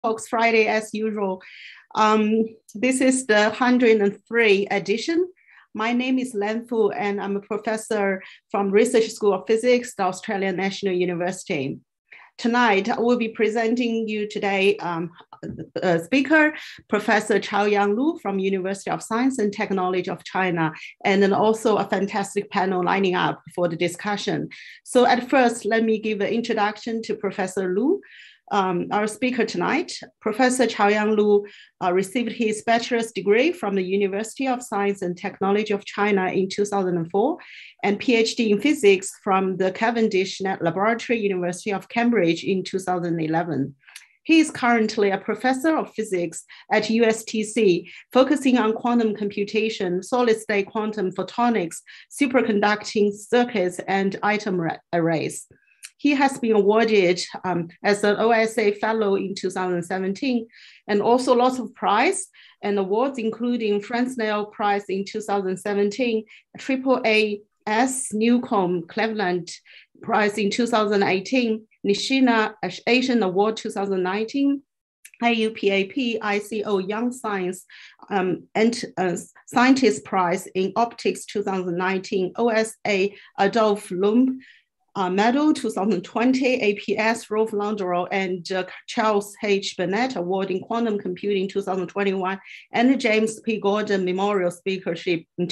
Talks Friday as usual. This is the 103 edition. My name is Lan Fu, and I'm a professor from Research School of Physics, the Australian National University. Tonight, I will be presenting you today speaker, Professor Chaoyang Lu from University of Science and Technology of China, and then also a fantastic panel lining up for the discussion. So at first, let me give an introduction to Professor Lu. Our speaker tonight, Professor Chaoyang Lu, received his bachelor's degree from the University of Science and Technology of China in 2004 and PhD in physics from the Cavendish Laboratory, University of Cambridge in 2011. He is currently a professor of physics at USTC, focusing on quantum computation, solid-state quantum photonics, superconducting circuits, and item arrays. He has been awarded as an OSA Fellow in 2017, and also lots of prizes and awards, including Fresnel Prize in 2017, AAAS Newcomb Cleveland Prize in 2018, Nishina Asian Award 2019, IUPAP ICO Young Science Scientist Prize in Optics 2019, OSA Adolphe Lumb Medal 2020, APS Rolf Landero and Charles H. Burnett Award in Quantum Computing 2021, and James P. Gordon Memorial Speakership in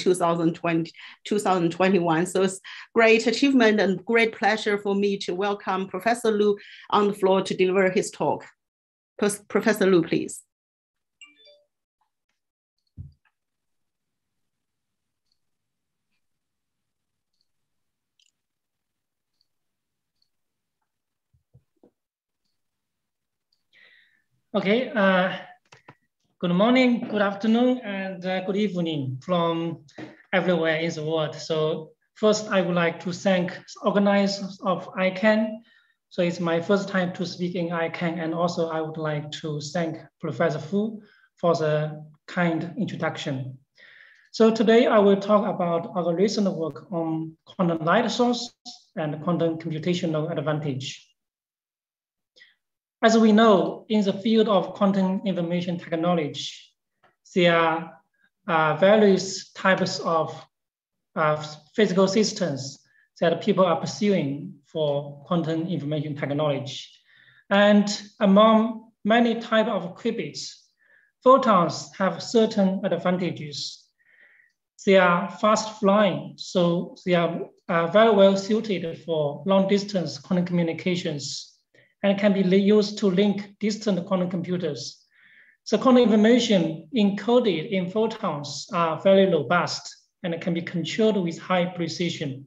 2021. So it's great achievement and great pleasure for me to welcome Professor Lu on the floor to deliver his talk. Professor Lu, please. Okay, good morning, good afternoon, and good evening from everywhere in the world. So first, I would like to thank organizers of ICANN. So it's my first time to speak in ICANN, and also I would like to thank Professor Fu for the kind introduction. So today I will talk about our recent work on quantum light source and quantum computational advantage. As we know, in the field of quantum information technology, there are various types of physical systems that people are pursuing for quantum information technology. And among many types of qubits, photons have certain advantages. They are fast flying, so they are very well suited for long distance quantum communications and can be used to link distant quantum computers. So quantum information encoded in photons are very robust and can be controlled with high precision.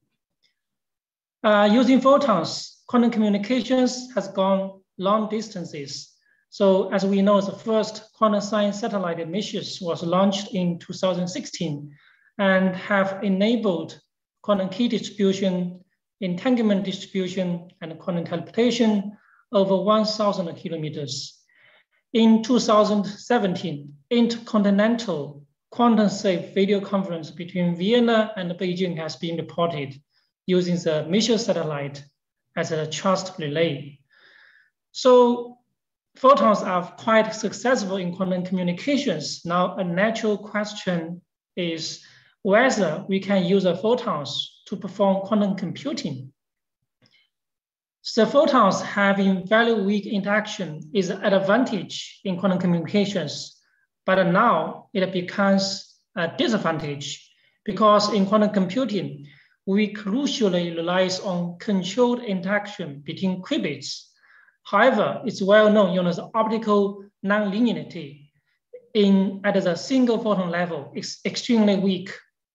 Using photons, quantum communications has gone long distances. So as we know, the first quantum science satellite missions was launched in 2016 and have enabled quantum key distribution, entanglement distribution, and quantum teleportation over 1,000 kilometers. In 2017, intercontinental quantum-safe video conference between Vienna and Beijing has been reported using the mission satellite as a trust relay. So photons are quite successful in quantum communications. Now, a natural question is whether we can use the photons to perform quantum computing. The photons having very weak interaction is an advantage in quantum communications, but now it becomes a disadvantage because in quantum computing, we crucially rely on controlled interaction between qubits. However, it's well known, the optical nonlinearity at the single photon level is extremely weak.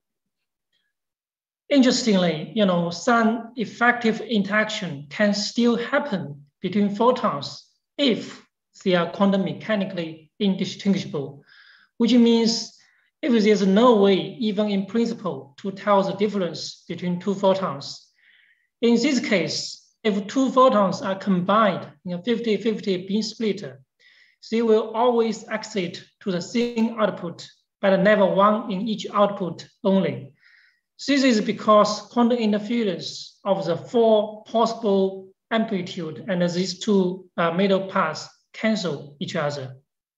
Interestingly, some effective interaction can still happen between photons if they are quantum mechanically indistinguishable, which means if there's no way, even in principle, to tell the difference between two photons. In this case, if two photons are combined in a 50-50 beam splitter, they will always exit to the same output, but never one in each output only. This is because quantum interference of the four possible amplitude and these two middle paths cancel each other.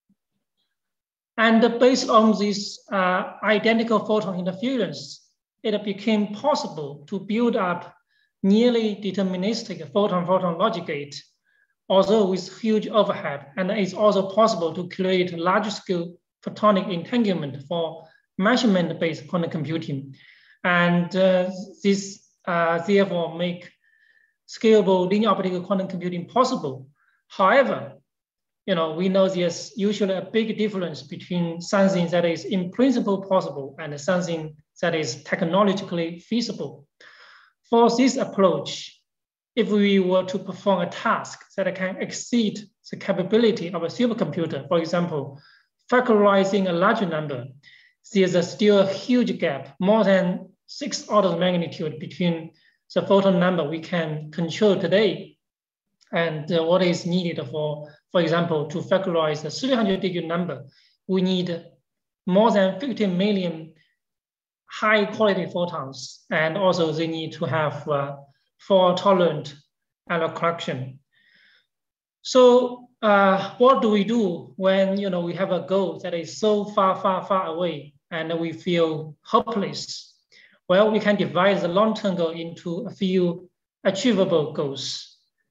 And based on this identical photon interference, it became possible to build up nearly deterministic photon-photon logic gate, although with huge overhead. And it's also possible to create large-scale photonic entanglement for measurement-based quantum computing. And this therefore make scalable linear optical quantum computing possible. However, we know there's usually a big difference between something that is in principle possible and something that is technologically feasible. For this approach, if we were to perform a task that can exceed the capability of a supercomputer, for example, factorizing a larger number, there's still a huge gap, more than 6 orders of magnitude between the photon number we can control today and what is needed for example, to factorize a 300-digit number. We need more than 50 million high-quality photons, and also they need to have fault-tolerant error correction. So what do we do when we have a goal that is so far, far, far away and we feel hopeless? Well, we can divide the long-term goal into a few achievable goals.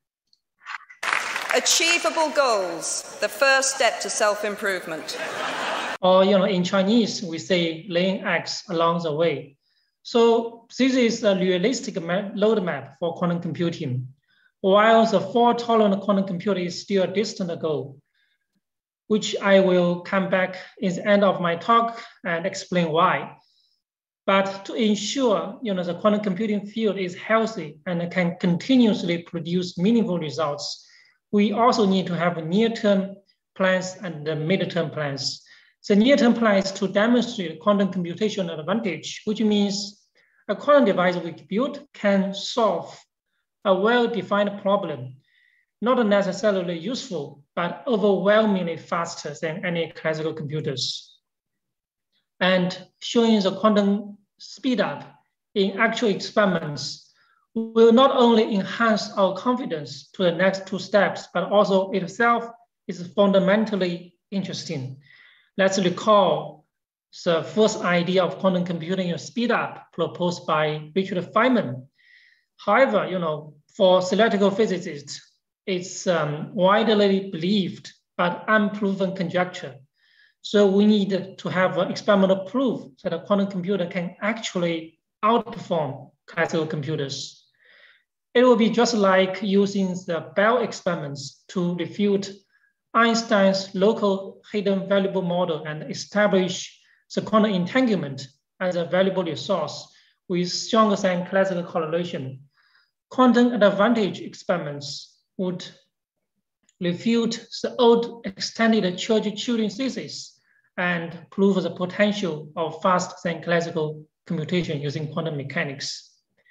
Achievable goals, the first step to self-improvement. Or, in Chinese, we say laying eggs along the way. So this is a realistic roadmap for quantum computing. While the fault-tolerant quantum computer is still a distant goal, which I will come back in the end of my talk and explain why. But to ensure the quantum computing field is healthy and can continuously produce meaningful results, we also need to have near-term plans and the mid-term plans. The near-term plan is to demonstrate quantum computation advantage, which means a quantum device we build can solve a well-defined problem, not necessarily useful, but overwhelmingly faster than any classical computers. And showing the quantum speedup in actual experiments will not only enhance our confidence to the next 2 steps, but also itself is fundamentally interesting. Let's recall the first idea of quantum computing and speed up proposed by Richard Feynman. However, for theoretical physicists, it's widely believed but unproven conjecture. So we need to have experimental proof that a quantum computer can actually outperform classical computers. It will be just like using the Bell experiments to refute Einstein's local hidden variable model and establish the quantum entanglement as a valuable resource with stronger than classical correlation. Quantum advantage experiments would refute the old extended Church-Turing thesis and prove the potential of fast than classical computation using quantum mechanics.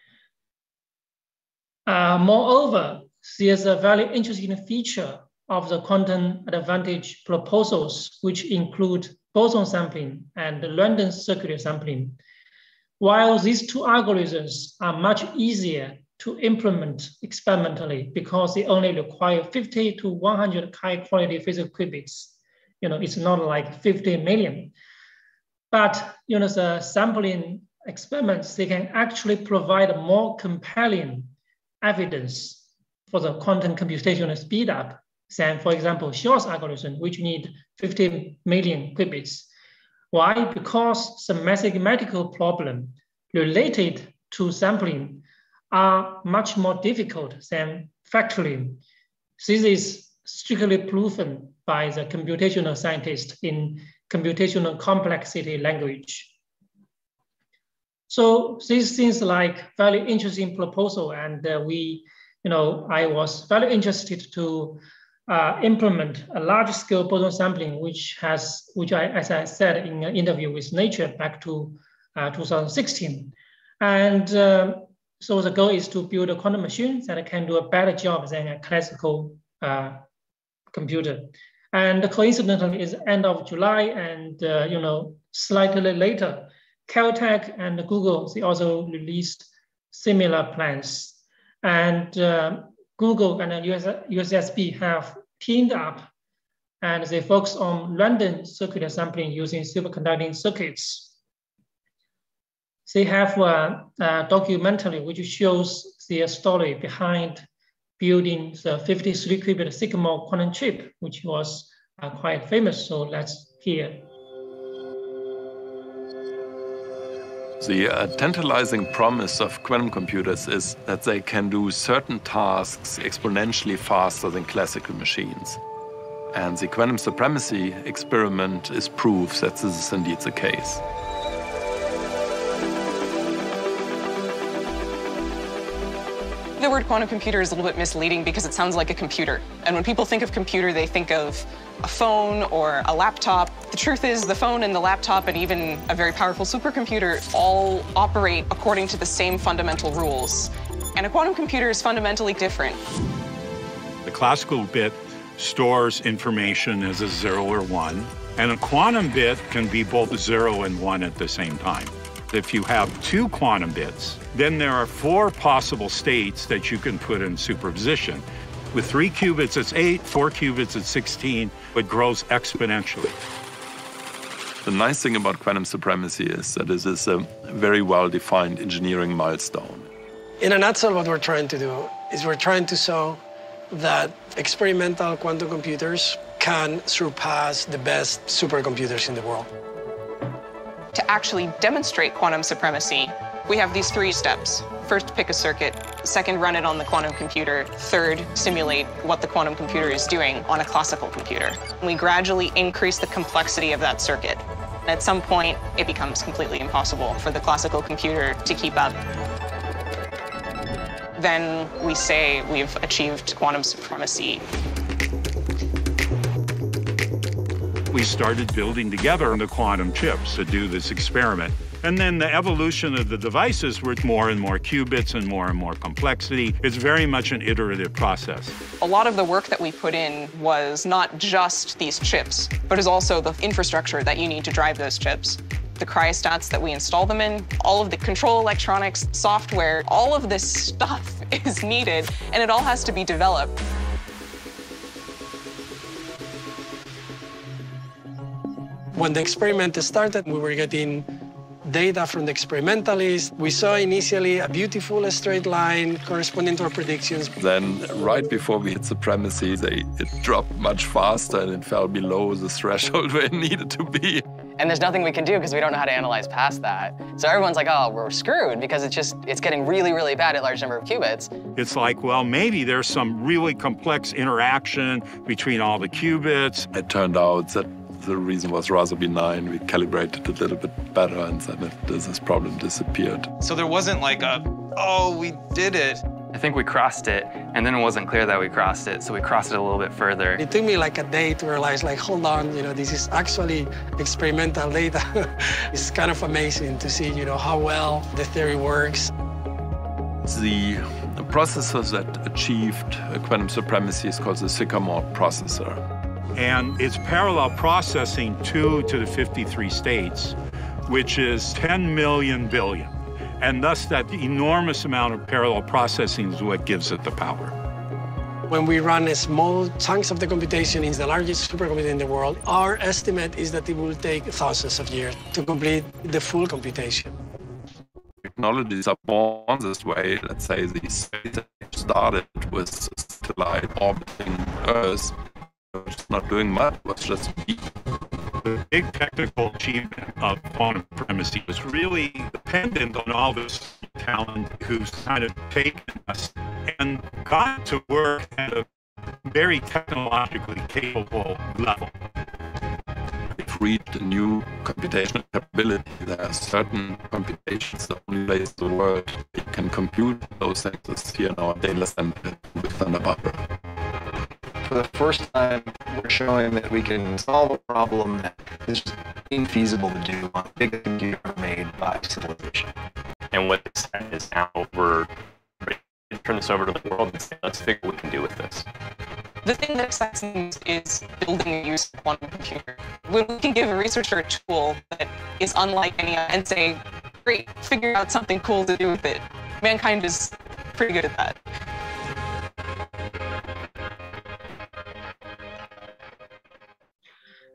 Moreover, there's a very interesting feature of the quantum advantage proposals, which include boson sampling and random circuit sampling. While these 2 algorithms are much easier to implement experimentally because they only require 50 to 100 high-quality physical qubits, it's not like 50 million. But the sampling experiments, they can actually provide more compelling evidence for the quantum computational speed up than, for example, Shor's algorithm, which need 50 million qubits. Why? Because the mathematical problem related to sampling are much more difficult than factoring. This is strictly proven by the computational scientist in computational complexity language. So this seems like very interesting proposal, and I was very interested to implement a large-scale boson sampling, which as I said in an interview with Nature back to 2016, and so the goal is to build a quantum machine that can do a better job than a classical computer. And coincidentally, it's end of July, and slightly later, Caltech and Google, they also released similar plans. And Google and USSB have teamed up and they focus on random circuit assembling using superconducting circuits. They have a documentary which shows the story behind building the 53-qubit Sycamore quantum chip, which was quite famous. So let's hear. The tantalizing promise of quantum computers is that they can do certain tasks exponentially faster than classical machines. And the quantum supremacy experiment is proof that this is indeed the case. The word quantum computer is a little bit misleading because it sounds like a computer. And when people think of computer, they think of a phone or a laptop. The truth is the phone and the laptop and even a very powerful supercomputer all operate according to the same fundamental rules. And a quantum computer is fundamentally different. The classical bit stores information as a 0 or 1, and a quantum bit can be both 0 and 1 at the same time. If you have 2 quantum bits, then there are 4 possible states that you can put in superposition. With 3 qubits, it's 8, 4 qubits, it's 16. It grows exponentially. The nice thing about quantum supremacy is that it is a very well-defined engineering milestone. In a nutshell, what we're trying to do is we're trying to show that experimental quantum computers can surpass the best supercomputers in the world. To actually demonstrate quantum supremacy, we have these 3 steps. First, pick a circuit. Second, run it on the quantum computer. Third, simulate what the quantum computer is doing on a classical computer. We gradually increase the complexity of that circuit. At some point, it becomes completely impossible for the classical computer to keep up. Then we say we've achieved quantum supremacy. We started building together the quantum chips to do this experiment. And then the evolution of the devices were more and more qubits and more complexity. It's very much an iterative process. A lot of the work that we put in was not just these chips, but is also the infrastructure that you need to drive those chips. The cryostats that we install them in, all of the control electronics, software, all of this stuff is needed, and it all has to be developed. When the experiment started, we were getting data from the experimentalists. We saw initially a beautiful straight line corresponding to our predictions. Then, right before we hit supremacy, it dropped much faster and it fell below the threshold where it needed to be. And there's nothing we can do because we don't know how to analyze past that. So everyone's like, oh, we're screwed because it's getting really, really bad at large number of qubits. It's like, well, maybe there's some really complex interaction between all the qubits. It turned out that the reason was rather benign. We calibrated a little bit better and then this problem disappeared. So there wasn't like oh, we did it. I think we crossed it, and then it wasn't clear that we crossed it, so we crossed it a little bit further. It took me like a day to realize, like, hold on, this is actually experimental data. It's kind of amazing to see, how well the theory works. The processor that achieved quantum supremacy is called the Sycamore processor. And it's parallel processing 2 to the 53 states, which is 10 million billion. And thus that enormous amount of parallel processing is what gives it the power. When we run small chunks of the computation in the largest supercomputer in the world, our estimate is that it will take thousands of years to complete the full computation. Technologies are born this way. Let's say the space age started with a satellite orbiting Earth. It's not doing much, it was just deep. The big technical achievement of quantum supremacy was really dependent on all this talent who's kind of taken us and got to work at a very technologically capable level. We've reached a new computational capability. There are certain computations, the only place in the world you can compute those things is here in our data center with Thunder Barbara. For the first time, we're showing that we can solve a problem that is just infeasible to do on a big computer made by civilization. And what this is now, we're ready to turn this over to the world and say, let's figure what we can do with this. The thing that excites me is building a use of quantum computer. When we can give a researcher a tool that is unlike any other and say, great, figure out something cool to do with it. Mankind is pretty good at that.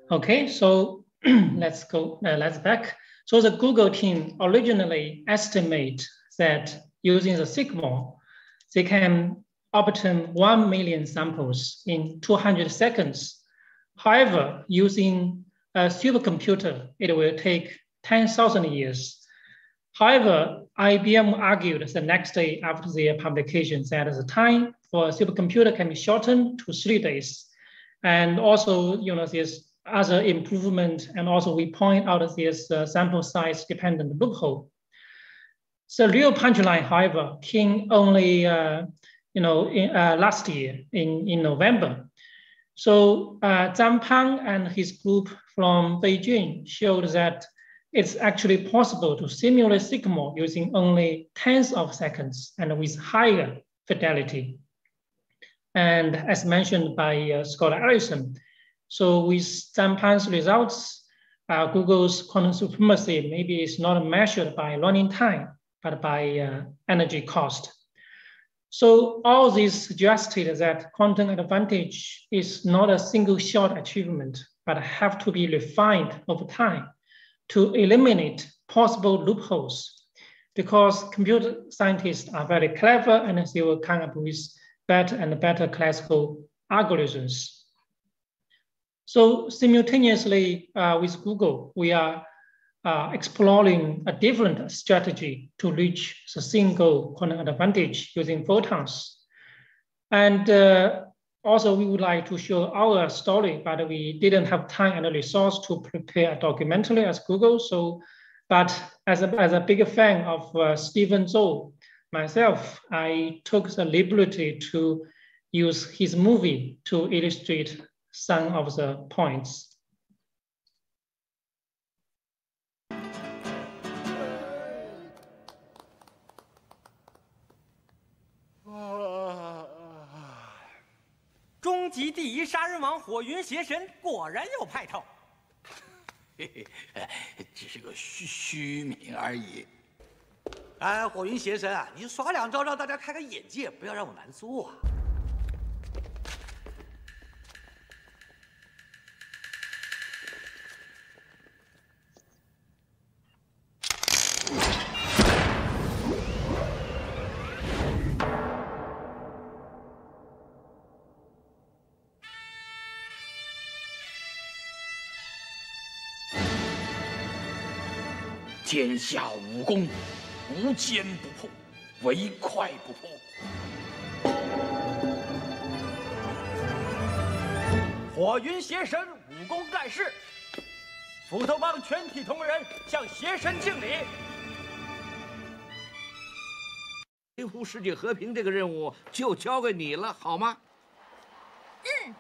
Okay, so let's back. So the Google team originally estimate that using the Sigmor, they can obtain 1 million samples in 200 seconds. However, using a supercomputer, it will take 10,000 years. However, IBM argued the next day after their publication that the time for a supercomputer can be shortened to 3 days. And also, there's other improvement, and also we point out this sample size dependent loophole. The real punchline, however, came only last year in November. So Zhang Pang and his group from Beijing showed that it's actually possible to simulate Sigmor using only tens of seconds and with higher fidelity. And as mentioned by Scott Allison, so with Zhang Pang's results, Google's quantum supremacy maybe is not measured by learning time, but by energy cost. So all this suggested that quantum advantage is not a single shot achievement, but have to be refined over time to eliminate possible loopholes, because computer scientists are very clever and they will come up with better and better classical algorithms. So simultaneously with Google, we are exploring a different strategy to reach the single quantum advantage using photons. And also we would like to show our story, but we didn't have time and resource to prepare a documentary as Google. So, but as a big fan of Stephen Zhou, myself, I took the liberty to use his movie to illustrate some of the points. 终极第一杀人王火云邪神果然有派头。 嘿嘿，只是个虚名而已。 哎，火云邪神啊，你耍两招让大家开开眼界，不要让我难做啊。 天下武功，无坚不破，唯快不破。 火云邪神武功盖世，斧头帮全体同仁向邪神敬礼。维护世界和平这个任务就交给你了，好吗？嗯。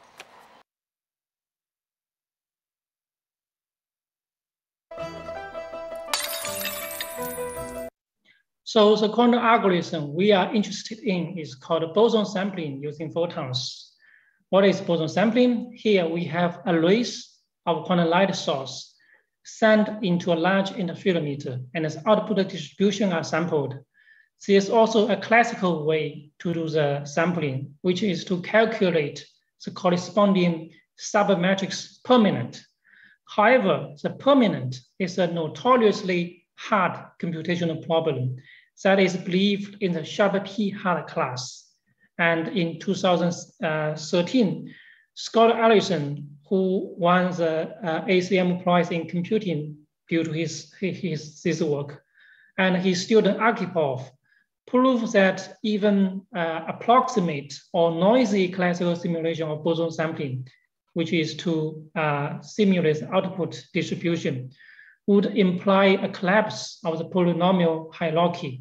So the quantum algorithm we are interested in is called boson sampling using photons. What is boson sampling? Here we have arrays of quantum light source sent into a large interferometer, and its output distribution are sampled. There is also a classical way to do the sampling, which is to calculate the corresponding submatrix permanent. However, the permanent is a notoriously hard computational problem that is believed in the Sharp-P-Hard class. And in 2013, Scott Allison, who won the ACM Prize in Computing due to his work, and his student Arkhipov, proved that even approximate or noisy classical simulation of boson sampling, which is to simulate the output distribution, would imply a collapse of the polynomial hierarchy.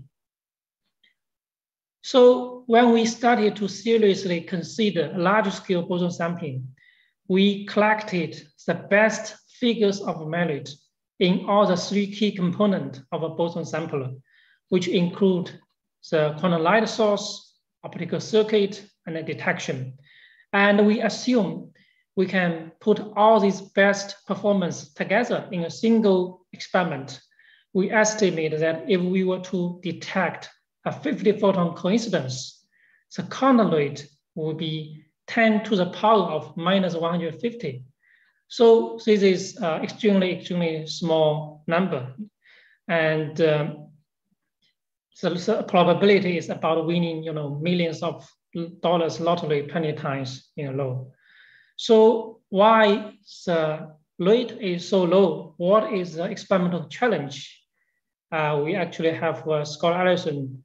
So when we started to seriously consider large-scale boson sampling, we collected the best figures of merit in all the three key components of a boson sampler, which include the quantum light source, optical circuit, and the detection. And we assume we can put all these best performance together in a single experiment. We estimate that if we were to detect a 50 photon coincidence, the quantum rate would be 10 to the power of minus 150. So this is extremely small number. And so the probability is about winning, millions of dollars lottery 20 times in a row. So why the rate is so low? What is the experimental challenge? We actually have Scott Allison.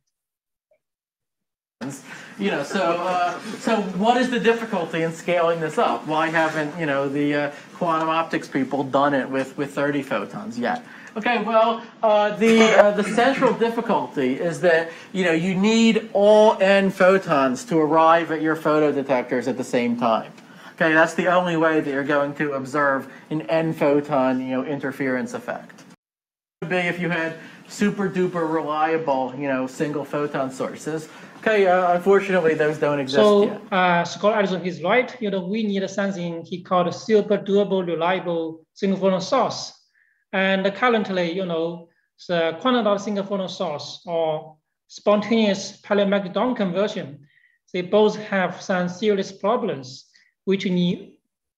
So what is the difficulty in scaling this up? Why haven't the quantum optics people done it with 30 photons yet? Okay, well, the central difficulty is that you need all n photons to arrive at your photodetectors at the same time. Okay, that's the only way that you're going to observe an n photon interference effect. It would be if you had super duper reliable single photon sources. Okay, unfortunately those don't exist yet. So Scott Allison is right. We need something he called super durable reliable single photon source. And currently, the quantum dot single photon source or spontaneous paramagnetic dawn conversion, they both have some serious problems which need.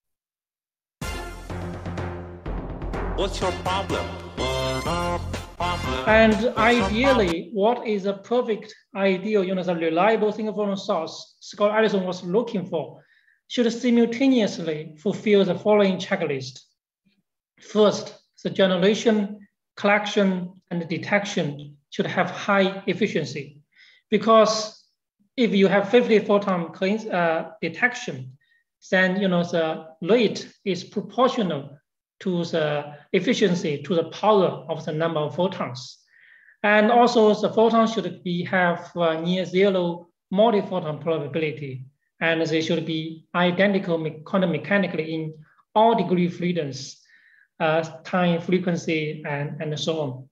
What's your problem? And ideally, what is a perfect ideal, the reliable single photon source Scott Allison was looking for should simultaneously fulfill the following checklist. First, the generation, collection, and detection should have high efficiency, because if you have 50 photon detection, then the rate is proportional to the efficiency, to the power of the number of photons. And also the photons should have near zero multi-photon probability, and they should be identical quantum mechanically in all degree freedoms, time, frequency, and so on.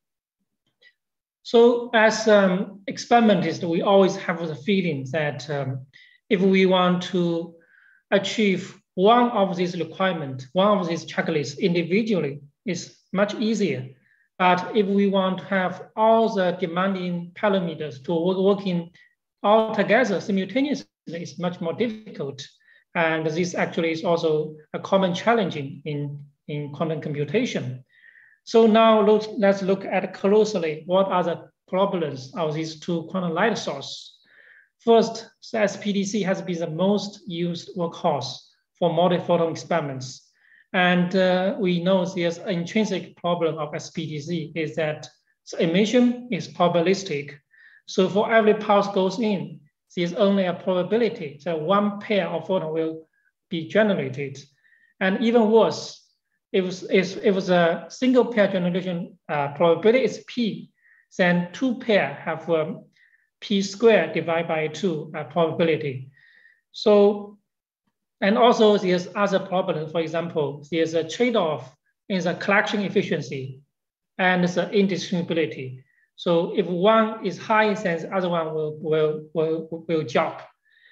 So as experimentalists, we always have the feeling that if we want to achieve one of these requirements, one of these checklists individually, is much easier. But if we want to have all the demanding parameters to working all together simultaneously, it's much more difficult. And this actually is also a common challenge in quantum computation. So now let's look at closely what are the problems of these two quantum light sources. First, the SPDC has been the most used workhorse for multi-photon experiments. And we know there's an intrinsic problem of SPDC is that the emission is probabilistic. So for every pulse goes in, there's only a probability that one pair of photons will be generated. And even worse, if it's a single pair generation probability is P, then two pair have P squared divided by 2 probability. So, and also there's other problems. For example, there's a trade-off in the collection efficiency and the indistributability. So if one is high, then the other one will drop.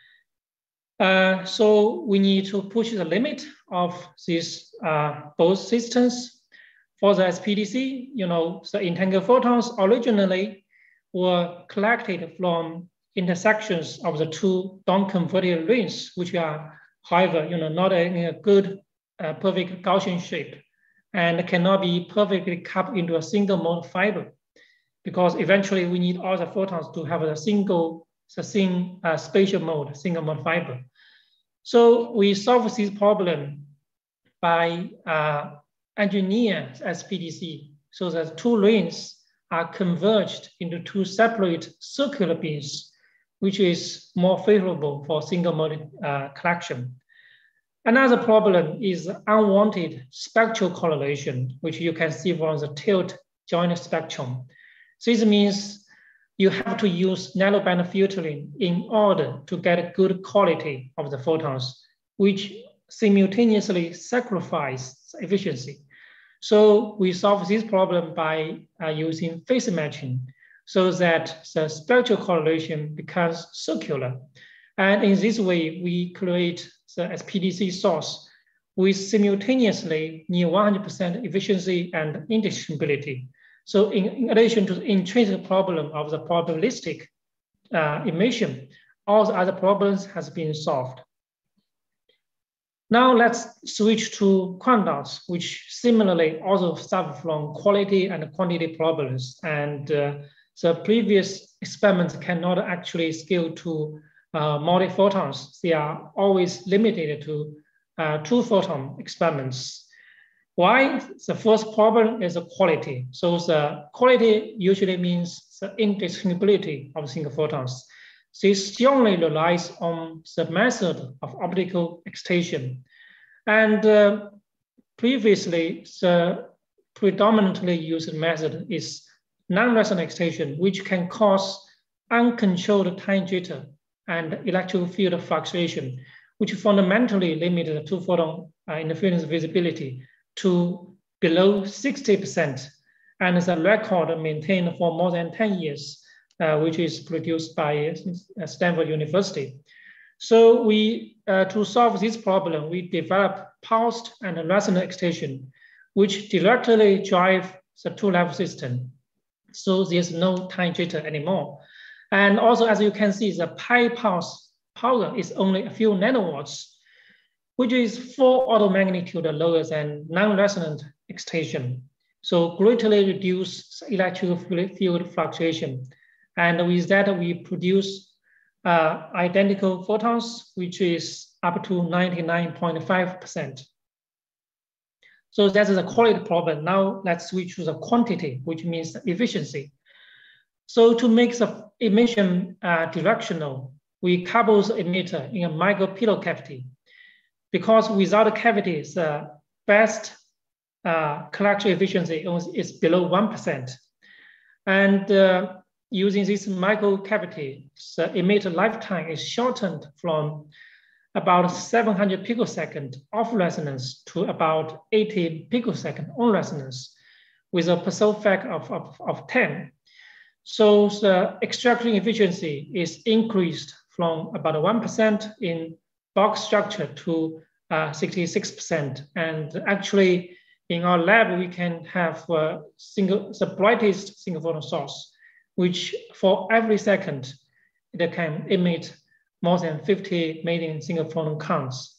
So we need to push the limit of these both systems. For the SPDC, the entangled photons originally were collected from intersections of the two dawn-converted rings, which are, however, not in a good, perfect Gaussian shape, and cannot be perfectly coupled into a single mode fiber, because eventually we need all the photons to have the same spatial mode, single mode fiber. So we solve this problem by engineering SPDC so that two rings are converged into two separate circular beams, which is more favorable for single mode collection. Another problem is unwanted spectral correlation, which you can see from the tilt joint spectrum. This means you have to use narrowband filtering in order to get a good quality of the photons, which simultaneously sacrifice efficiency. So we solve this problem by using phase matching so that the spectral correlation becomes circular. And in this way, we create the SPDC source with simultaneously near 100% efficiency and indistributability. So in addition to the intrinsic problem of the probabilistic emission, all the other problems has been solved. Now let's switch to quantum dots, which similarly also suffer from quality and quantity problems. And the previous experiments cannot actually scale to multi-photons. They are always limited to 2-photon experiments. Why? The first problem is the quality. So the quality usually means the indistinguishability of single photons. This strongly relies on the method of optical excitation. And previously, the predominantly used method is non-resonant excitation, which can cause uncontrolled time jitter and electric field fluctuation, which fundamentally limit the 2-photon interference visibility to below 60%. And the record maintained for more than 10 years, which is produced by Stanford University. So we, to solve this problem, we developed pulsed and resonant excitation, which directly drive the 2-level system. So there's no time jitter anymore. And also, as you can see, the pi pulse power is only a few nanowatts, which is 4 order of magnitude lower than non-resonant excitation. So greatly reduce electric field fluctuation. And with that, we produce identical photons, which is up to 99.5%. So that's the quality problem. Now let's switch to the quantity, which means efficiency. So to make the emission directional, we couple the emitter in a micropillar cavity, because without a cavity, the best collection efficiency is below 1%. And using this microcavity, the emitter lifetime is shortened from about 700 picosecond off resonance to about 80 picosecond on resonance with a Poisson factor of 10. So the extraction efficiency is increased from about 1% in box structure to 66%. And actually, in our lab, we can have the brightest single photon source, which for every second, it can emit more than 50 million single photon counts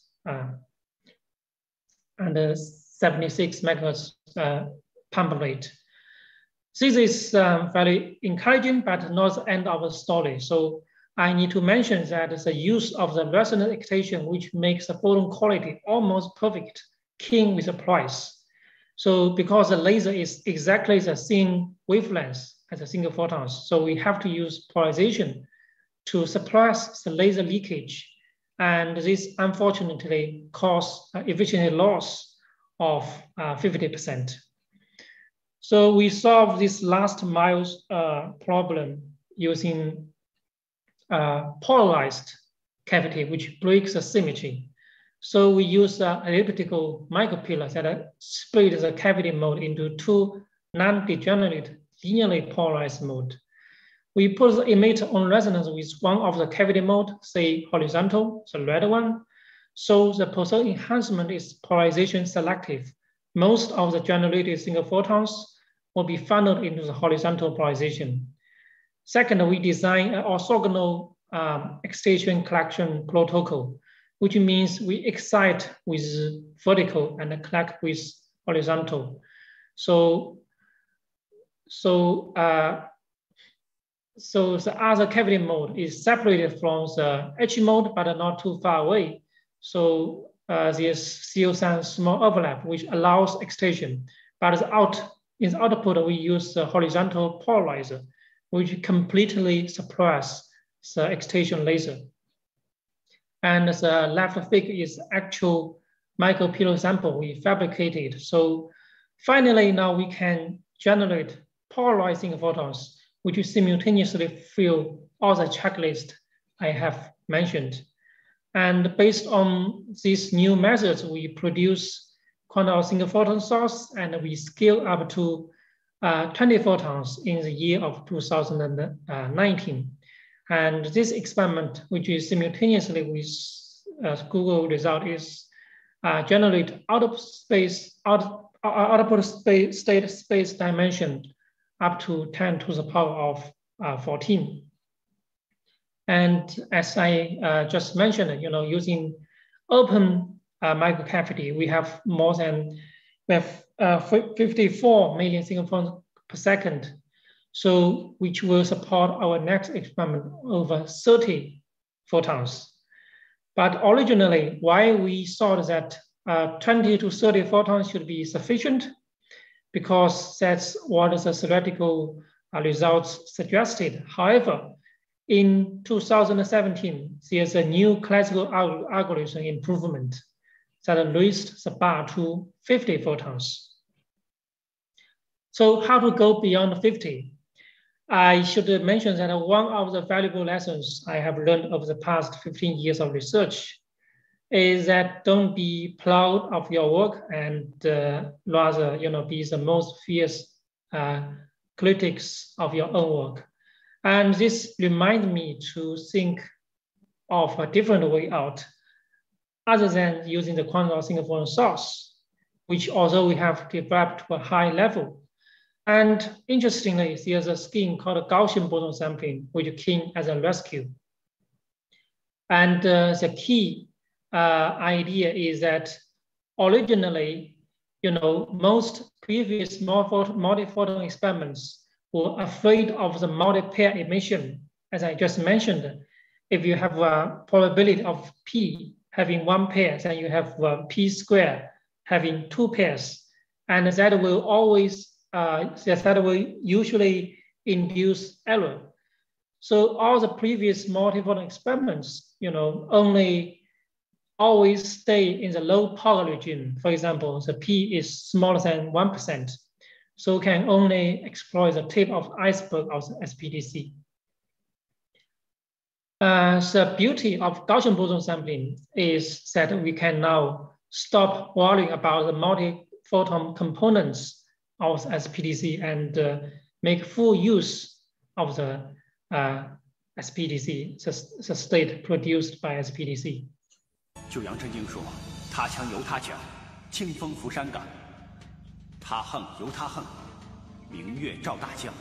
and 76 megahertz pump rate. This is very encouraging, but not the end of the story. So I need to mention that the use of the resonant excitation, which makes the photon quality almost perfect, came with a price. So because the laser is exactly the same wavelength as a single photons, so we have to use polarization to suppress the laser leakage. And this unfortunately caused efficiency loss of 50%. So we solved this last mile problem using polarized cavity, which breaks the symmetry. So we use an elliptical micropillar that split the cavity mode into 2 non-degenerate linearly polarized mode. We put the emitter on resonance with one of the cavity mode, say horizontal, the red one. So the Poisson enhancement is polarization selective. Most of the generated single photons will be funneled into the horizontal polarization. Second, we design an orthogonal excitation collection protocol, which means we excite with vertical and collect with horizontal. So the other cavity mode is separated from the H mode, but not too far away. So there's still some small overlap, which allows excitation. But in the output, we use the horizontal polarizer, which completely suppress the excitation laser. And the left figure is actual micropillar sample we fabricated. So finally, now we can generate polarizing photons, which simultaneously fill all the checklist I have mentioned. And based on these new methods, we produce quantum single photon source, and we scale up to 20 photons in the year of 2019. And this experiment, which is simultaneously with Google result, is generate output state space dimension up to 10 to the power of 14. And as I just mentioned, using open microcavity, we have 54 million single photons per second. So which will support our next experiment over 30 photons. But originally, why we thought that 20 to 30 photons should be sufficient, because that's what the theoretical results suggested. However, in 2017, there's a new classical algorithm improvement that raised the bar to 50 photons. So how to go beyond 50? I should mention that one of the valuable lessons I have learned over the past 15 years of research is that don't be proud of your work, and rather, be the most fierce critics of your own work. And this reminds me to think of a different way out, other than using the quantum single photon source, which although we have developed to a high level. And interestingly, there's a scheme called Gaussian boson sampling, which came as a rescue. And the key idea is that originally, most previous multi-photon experiments were afraid of the multi-pair emission. As I just mentioned, if you have a probability of P having one pair, then you have P squared having two pairs. And that will always, that will usually induce error. So all the previous multi-photon experiments, only always stay in the low power region. For example, the P is smaller than 1%. So can only explore the tip of iceberg of the SPDC. The beauty of Gaussian boson sampling is that we can now stop worrying about the multi-photon components of SPDC and make full use of the SPDC, the state produced by SPDC. 就杨振宁说：“他强由他强，清风拂山岗；他横由他横，明月照大江。”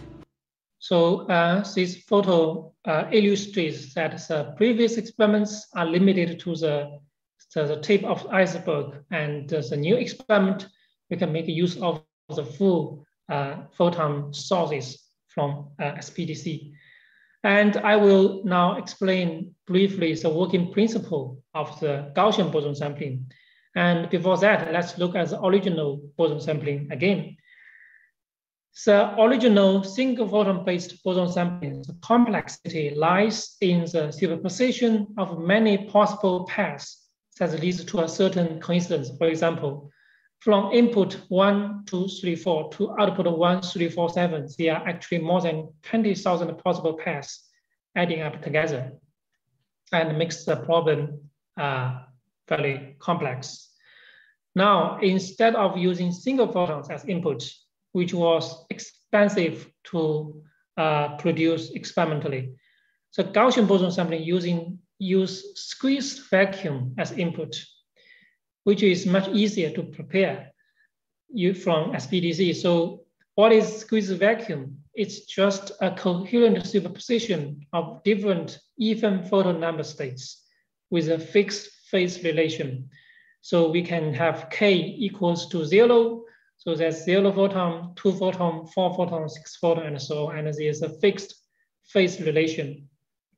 So this photo illustrates that the previous experiments are limited to the tip of the iceberg, and the new experiment, we can make use of the full photon sources from SPDC. And I will now explain briefly the working principle of the Gaussian boson sampling. And before that, let's look at the original boson sampling again. The original single photon-based boson sampling, the complexity lies in the superposition of many possible paths that leads to a certain coincidence. For example, from input 1, 2, 3, 4 to output 1, 3, 4, 7, there are actually more than 20,000 possible paths adding up together and makes the problem very complex. Now, instead of using single photons as input, which was expensive to produce experimentally, so Gaussian boson sampling use squeezed vacuum as input, which is much easier to prepare from SPDC. So what is squeezed vacuum? It's just a coherent superposition of different even photon number states with a fixed phase relation. So we can have K equals to 0. So that's 0 photon, 2 photon, 4 photon, 6 photon, and so on. And there's a fixed phase relation.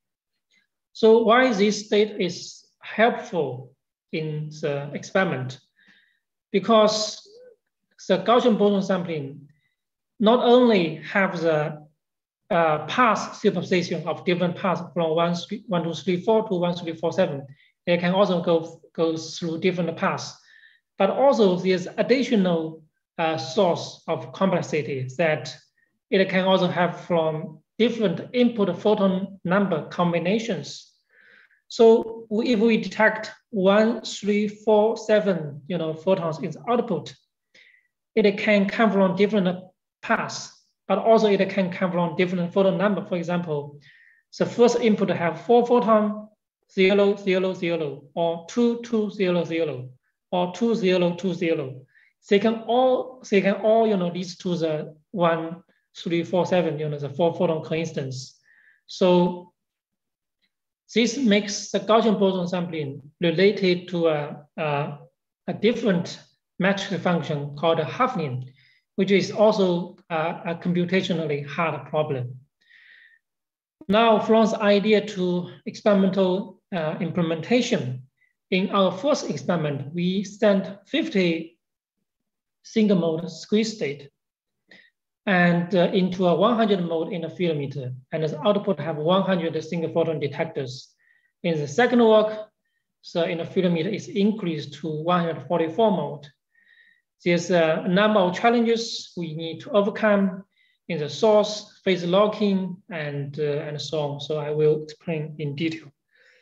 So why this state is helpful in the experiment? Because the Gaussian boson sampling not only have the path superposition of different paths from 1, 2, 3, 4 to 1, 3, 4, 7. They can also go through different paths, but also there's additional source of complexity that it can also have from different input photon number combinations. So if we detect 1, 3, 4, 7, photons in the output, it can come from different paths, but also it can come from different photon number. For example, the first input have 4 photon, 0, 0, 0, or 2, 2, 0, 0, or 2, 0, 2, 0. They can all lead to the 1, 3, 4, 7, the 4 photon coincidence. So This makes the Gaussian boson sampling related to a different metric function called a Huffman, which is also a computationally hard problem. Now, from the idea to experimental implementation, in our first experiment, we sent 50 single mode squeeze state and into a 100 mode interferometer, and as output have 100 single photon detectors. In the second work, the interferometer is increased to 144 mode. There's a number of challenges we need to overcome in the source, phase locking, and so on. So I will explain in detail.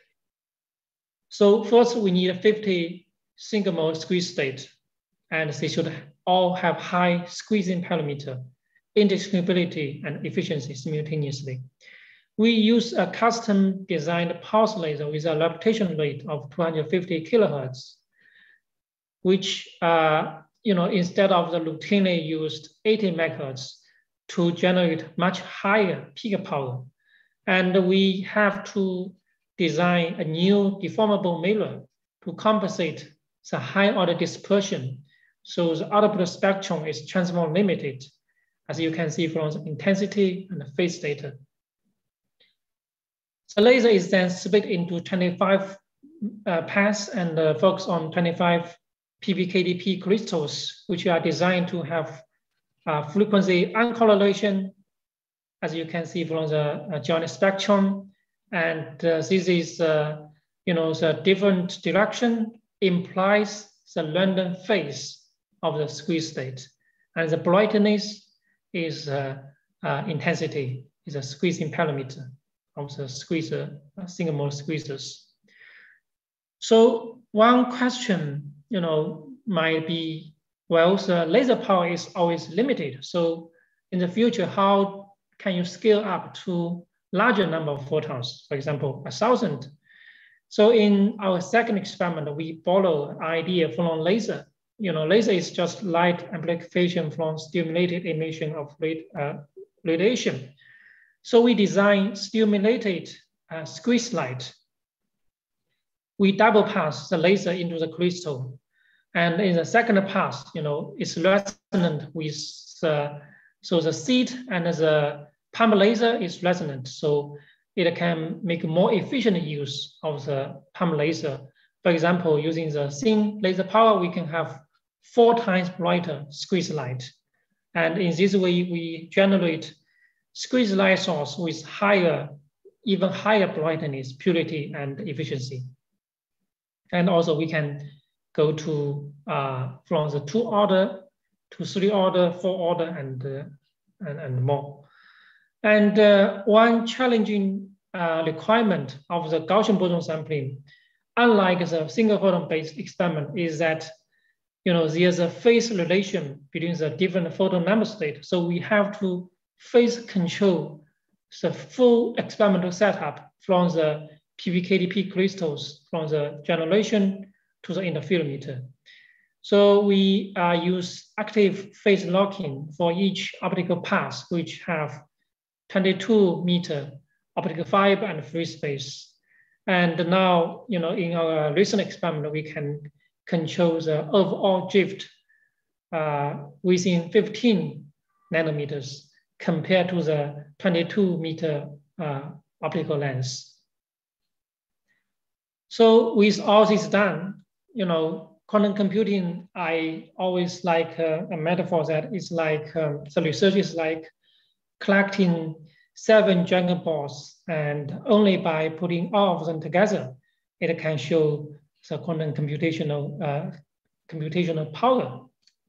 So first, we need 50 single mode squeeze state, and they should all have high squeezing parameter, indiscriminability, and efficiency simultaneously. We use a custom designed pulse laser with a repetition rate of 250 kilohertz, which instead of the routinely used 80 megahertz to generate much higher peak power. And we have to design a new deformable mirror to compensate the high order dispersion. So the output spectrum is transform limited, as you can see from the intensity and the phase data. The laser is then split into 25 paths and focus on 25 PBKDP crystals, which are designed to have frequency uncorrelation, as you can see from the joint spectrum. And this is, the different direction implies the random phase of the squeeze state. And the brightness is intensity, is a squeezing parameter of the squeezer, single mode squeezers. So one question, might be, well, the laser power is always limited. So in the future, how can you scale up to larger number of photons, for example, 1,000? So in our second experiment, we borrow an idea from laser. Laser is just light amplification from stimulated emission of radiation. So we design stimulated squeeze light. We double pass the laser into the crystal. And in the second pass, it's resonant with so the seed and the pump laser is resonant. So it can make more efficient use of the pump laser. For example, using the thin laser power, we can have 4 times brighter squeeze light. And in this way, we generate squeeze light source with even higher brightness, purity, and efficiency. And also we can go to from the 2 order to 3 order, 4 order, and more. And one challenging requirement of the Gaussian boson sampling, unlike the single photon-based experiment, is that there's a phase relation between the different photon number state. So we have to phase control the full experimental setup from the PBKDP crystals, from the generation to the interferometer. So we use active phase locking for each optical path, which have 22 meter optical fiber and free space. And now, in our recent experiment, we can control the overall drift within 15 nanometers compared to the 22 meter optical length. So with all this done, quantum computing, I always like a metaphor that is like, the research is like collecting 7 Dragon balls, and only by putting all of them together, it can show the quantum computational power.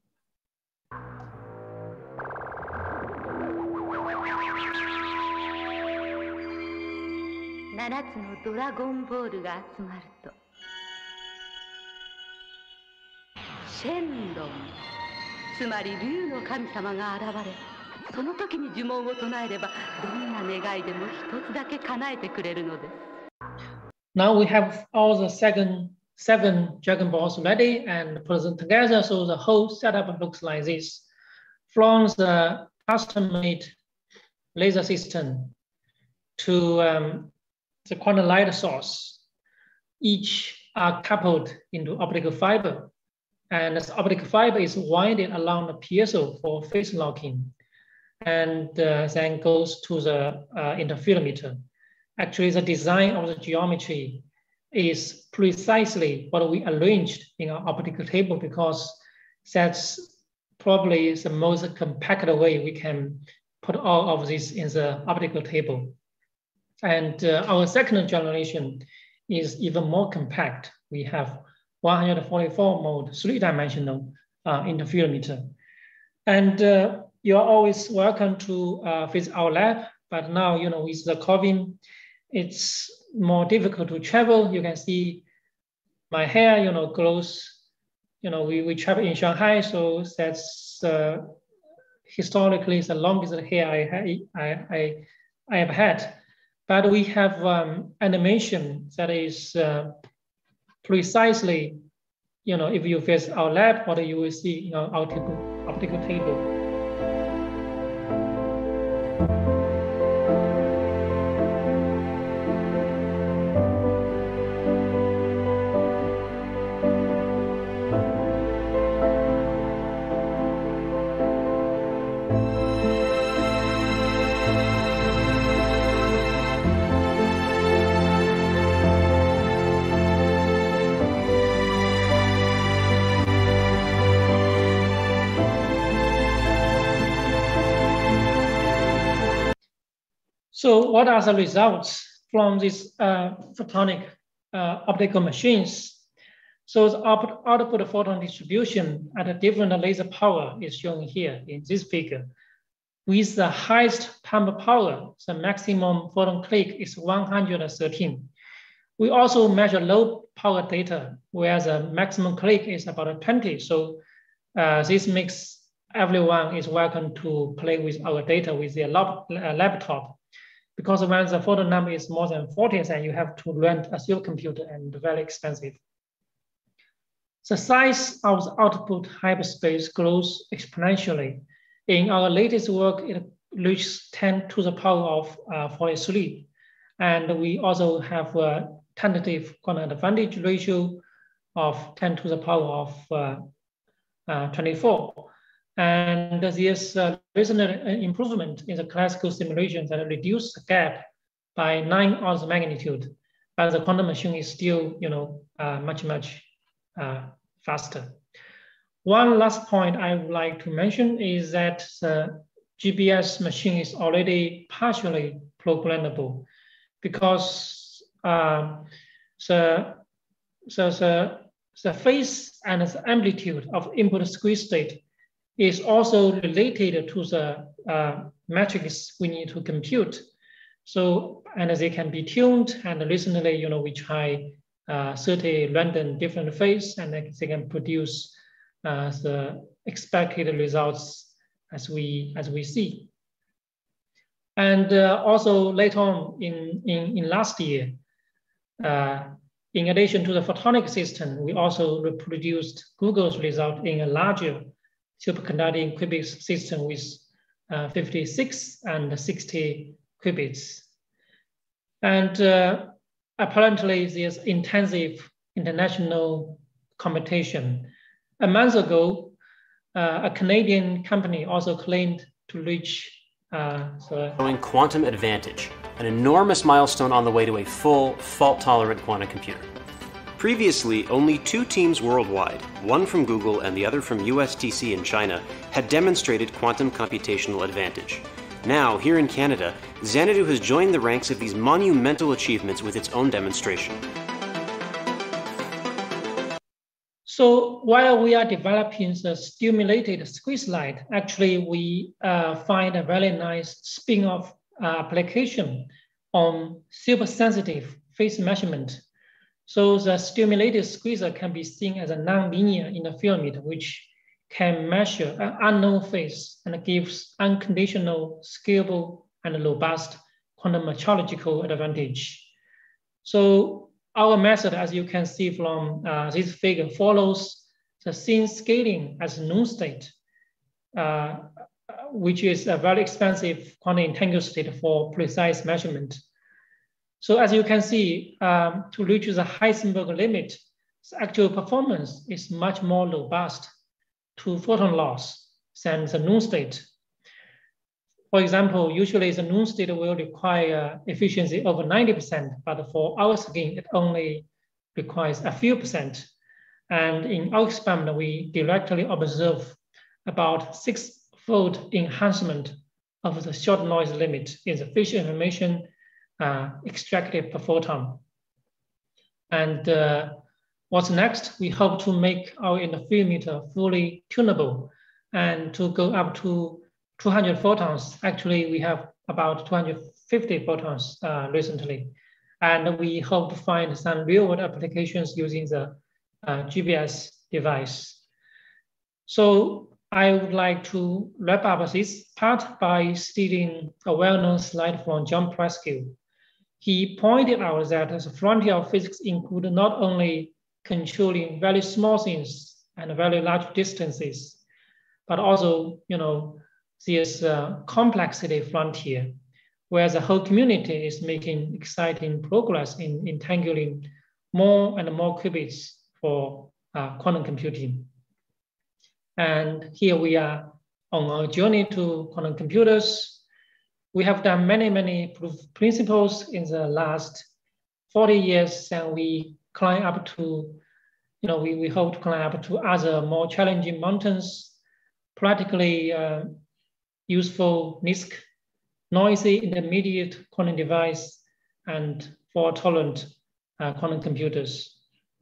Now we have all the 7 Dragon balls ready and put them together, so the whole setup looks like this. From the custom-made laser system to the quantum light source. Each are coupled into optical fiber. And this optical fiber is winded along the piezo for phase locking, and then goes to the interferometer. Actually, the design of the geometry is precisely what we arranged in our optical table, because that's probably the most compact way we can put all of this in the optical table. And our second generation is even more compact. We have 144 mode, 3-dimensional interferometer. And you're always welcome to visit our lab, but now, with the COVID, it's more difficult to travel. You can see my hair, glows. We travel in Shanghai, so that's historically the longest hair I have had. But we have animation that is precisely, if you visit our lab, what you will see in our optical table. So what are the results from these photonic optical machines? So the output photon distribution at a different laser power is shown here in this figure. With the highest pump power, the maximum photon click is 113. We also measure low power data, where the maximum click is about 20. So this makes everyone is welcome to play with our data with their laptop. Because when the photon number is more than 40, then you have to rent a supercomputer, and very expensive. The size of the output hyperspace grows exponentially. In our latest work, it reaches 10 to the power of 43. And we also have a tentative quantum advantage ratio of 10 to the power of 24. And there's a recent improvement in the classical simulations that reduce the gap by 9 orders of magnitude, but the quantum machine is still, much faster. One last point I would like to mention is that the GBS machine is already partially programmable, because the phase and the amplitude of input squeeze state is also related to the metrics we need to compute. So, and they can be tuned, and recently, we try 30 random different phase, and they can produce the expected results as we see. And also later on in last year, in addition to the photonic system, we also reproduced Google's result in a larger superconducting qubits system with 56 and 60 qubits. And apparently there's intensive international competition. A month ago, a Canadian company also claimed to reach showing quantum advantage, an enormous milestone on the way to a full, fault-tolerant quantum computer. Previously, only 2 teams worldwide, one from Google and the other from USTC in China, had demonstrated quantum computational advantage. Now, here in Canada, Xanadu has joined the ranks of these monumental achievements with its own demonstration. So while we are developing the stimulated squeeze light, actually we find a very nice spin-off application on super sensitive phase measurement. So the stimulated squeezer can be seen as a nonlinear interferometer, which can measure an unknown phase and gives unconditional, scalable, and robust quantum metrological advantage. So our method, as you can see from this figure, follows the scene scaling as null state, which is a very expensive quantum entangled state for precise measurement. So as you can see, to reach the Heisenberg limit, the actual performance is much more robust to photon loss than the null state. For example, usually the null state will require efficiency over 90%, but for our skin, it only requires a few percent. And in our experiment, we directly observe about 6-fold enhancement of the short noise limit in the facial information extracted per photon. And what's next? We hope to make our interferometer fully tunable and to go up to 200 photons. Actually, we have about 250 photons recently. And we hope to find some real-world applications using the GPS device. So I would like to wrap up this part by stating a well-known slide from John Plaskill. He pointed out that the frontier of physics include not only controlling very small things and very large distances, but also, this complexity frontier, where the whole community is making exciting progress in entangling more and more qubits for quantum computing. And here we are on our journey to quantum computers. We have done many proof principles in the last 40 years, and we climb up to, we hope to climb up to other more challenging mountains, practically useful NISQ, noisy intermediate quantum device, and fault-tolerant quantum computers.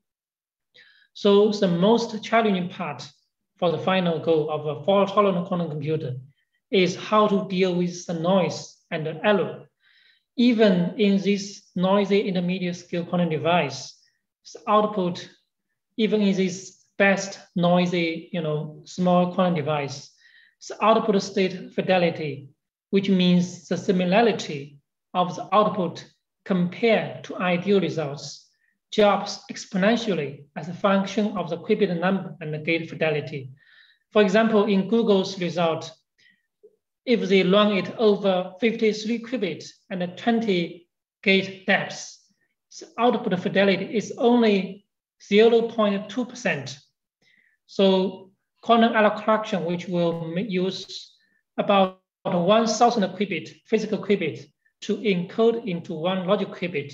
So the most challenging part for the final goal of a fault-tolerant quantum computer is how to deal with the noise and the error. Even in this noisy intermediate scale quantum device, the output, even in this best noisy, small quantum device, the output state fidelity, which means the similarity of the output compared to ideal results, drops exponentially as a function of the qubit number and the gate fidelity. For example, in Google's result, if they run it over 53 qubits and 20 gate depths, the output fidelity is only 0.2%. So quantum error correction, which will use about 1,000 qubit, physical qubit, to encode into one logic qubit,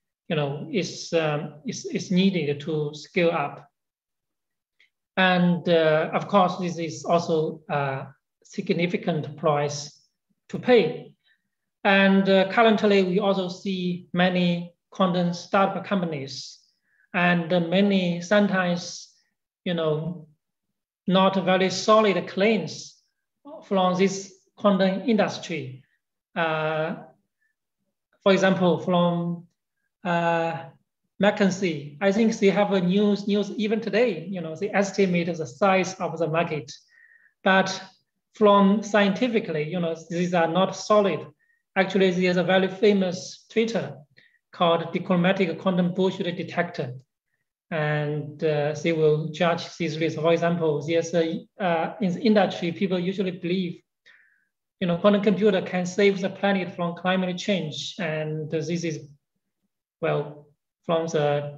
is needed to scale up. And of course, this is also a significant price to pay. And currently, we also see many quantum startup companies and many sometimes, not very solid claims from this quantum industry. For example, from McKinsey, I think they have a news even today, they estimate the size of the market. But from scientifically, these are not solid. Actually, there's a very famous Twitter called the Chromatic Quantum Bullshit Detector. And they will judge these risks. For example, there's in the industry, people usually believe, quantum computer can save the planet from climate change. And this is, well, from the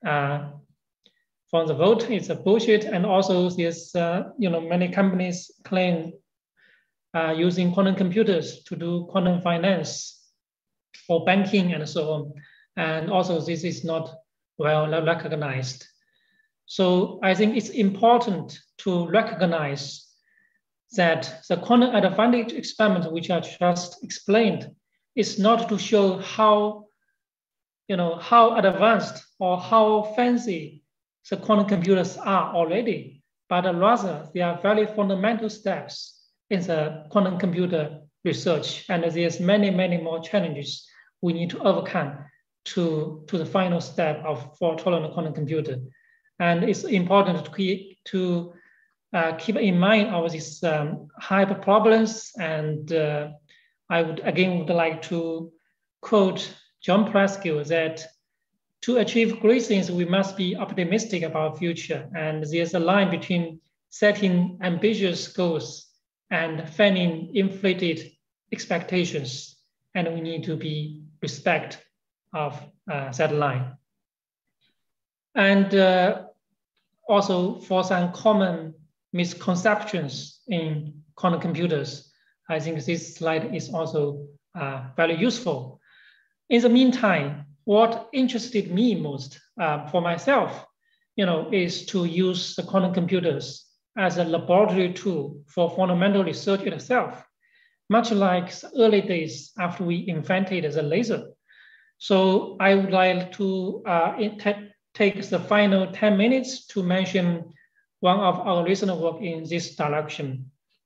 vote, it's a bullshit. And also there's, many companies claim using quantum computers to do quantum finance or banking and so on. And also this is not well recognized. So I think it's important to recognize that the quantum advantage experiment, which I just explained, is not to show how advanced or how fancy the quantum computers are already, but rather they are very fundamental steps in the quantum computer research. And there's many more challenges we need to overcome to the final step of fault-tolerant quantum computer. And it's important to keep in mind all these hyper problems. And I would like to quote John Plaskill that to achieve great things, we must be optimistic about future. And there's a line between setting ambitious goals and fanning inflated expectations. And we need to be respect of that line. And also for some common misconceptions in quantum computers, I think this slide is also very useful. In the meantime, what interested me most for myself, is to use the quantum computers as a laboratory tool for fundamental research itself, much like the early days after we invented the laser. So I would like to take the final 10 minutes to mention one of our recent work in this direction.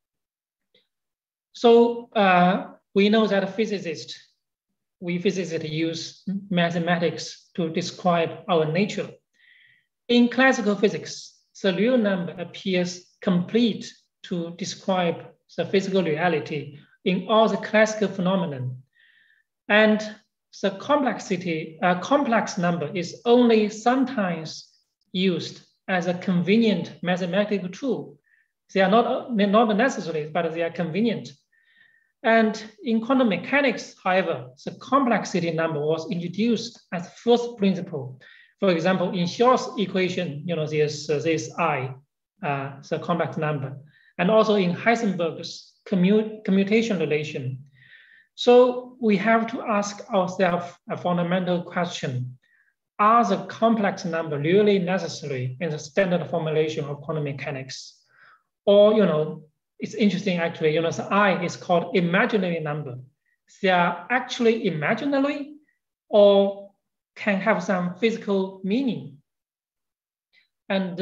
So we know that physicists use mathematics to describe our nature. In classical physics, the real number appears complete to describe the physical reality in all the classical phenomena. And the complex number is only sometimes used as a convenient mathematical tool. They are not necessary, but they are convenient. And in quantum mechanics, however, the complexity number was introduced as first principle. For example, in Shor's equation, there's this I, the complex number, and also in Heisenberg's commutation relation. So we have to ask ourselves a fundamental question. Are the complex number really necessary in the standard formulation of quantum mechanics? Or, it's interesting actually, the I is called imaginary number. They are actually imaginary or can have some physical meaning. And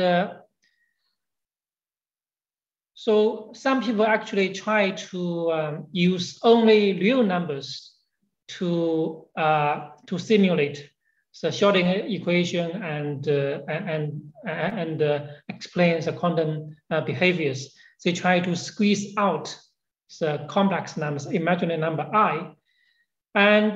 so some people actually try to use only real numbers to simulate the Schrödinger equation and explain the quantum behaviors. They try to squeeze out the complex numbers, imaginary number I. And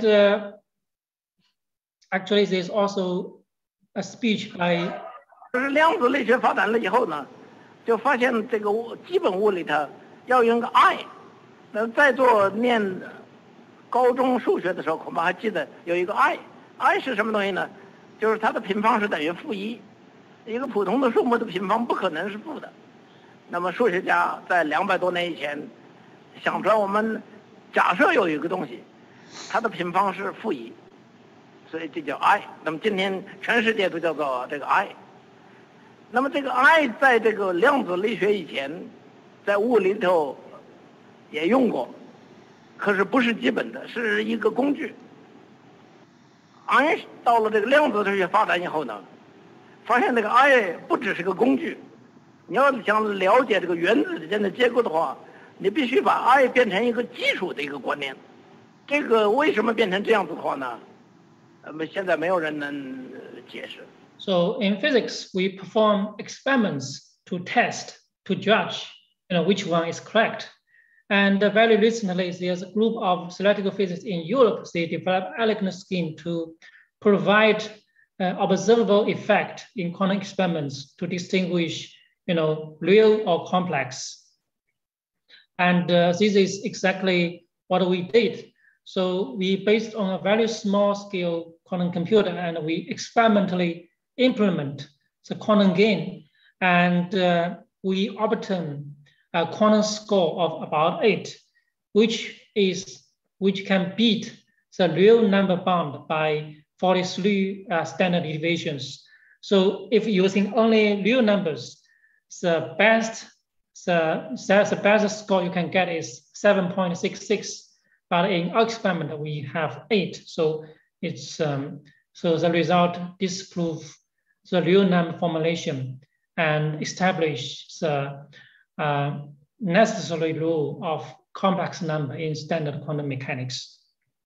actually, there's also a speech by 量子力学发展了以后呢，就发现这个基本物理它要用个 I。那在座念高中数学的时候，恐怕还记得有一个 I。I 是什么东西呢？就是它的平方是等于负1，一个普通的数目的平方不可能是负的。那么数学家在200多年以前想出来，我们假设有一个东西，它的平方是负1，所以这叫 I。那么今天全世界都叫做这个 I。那么这个 I 在这个量子力学以前，在物理里头也用过，可是不是基本的，是一个工具。I 到了这个量子力学发展以后呢，发现这个 I 不只是个工具。你要想了解这个原子之间的结构的话，你必须把 I 变成一个基础的一个观念。这个为什么变成这样子的话呢？现在没有人能解释。 So in physics, we perform experiments to test, to judge, which one is correct. And very recently, there's a group of theoretical physicists in Europe. They developed elegant scheme to provide observable effect in quantum experiments to distinguish, real or complex. And this is exactly what we did. So we based on a very small scale quantum computer, and we experimentally implement the quantum gain, and we obtain a quantum score of about 8, which can beat the real number bound by 43 standard deviations. So if using only real numbers, the best score you can get is 7.66. But in our experiment, we have 8. So it's so the result disprove the real number formulation and establish the necessary rule of complex number in standard quantum mechanics.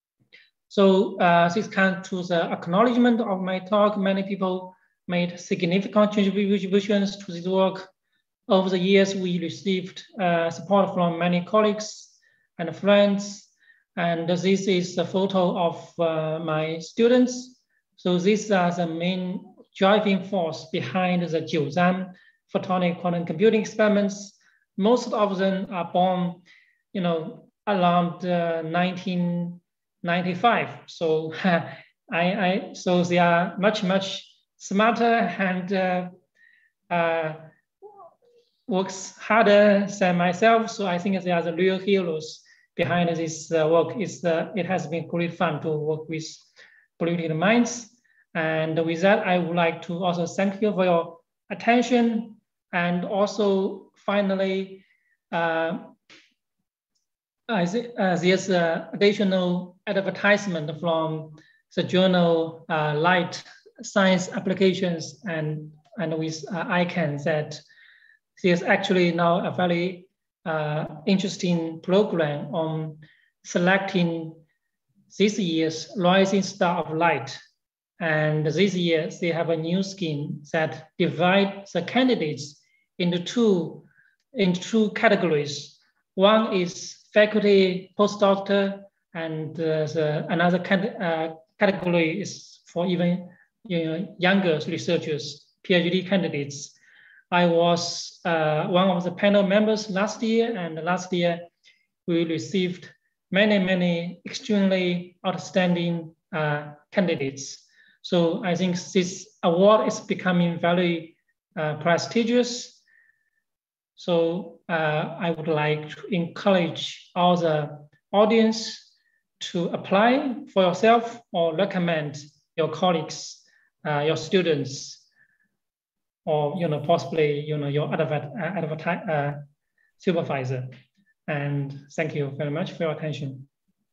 So this comes to the acknowledgement of my talk. Many people made significant contributions to this work. Over the years, we received support from many colleagues and friends. And this is a photo of my students. So these are the main driving force behind the Jiuzhan photonic quantum computing experiments. Most of them are born, around 1995. So So they are much smarter and works harder than myself. So I think they are the real heroes behind this work. It has been great fun to work with brilliant minds. And with that, I would like to also thank you for your attention. And also finally, there's additional advertisement from the journal Light Science Applications and with ICANN that there's actually now a very interesting program on selecting this year's Rising Star of Light. And this year they have a new scheme that divides the candidates into two categories. One is faculty postdoctor, and another category is for even younger researchers, PhD candidates. I was one of the panel members last year, and last year we received many extremely outstanding candidates. So I think this award is becoming very prestigious. So I would like to encourage all the audience to apply for yourself or recommend your colleagues, your students, or possibly your supervisor. And thank you very much for your attention.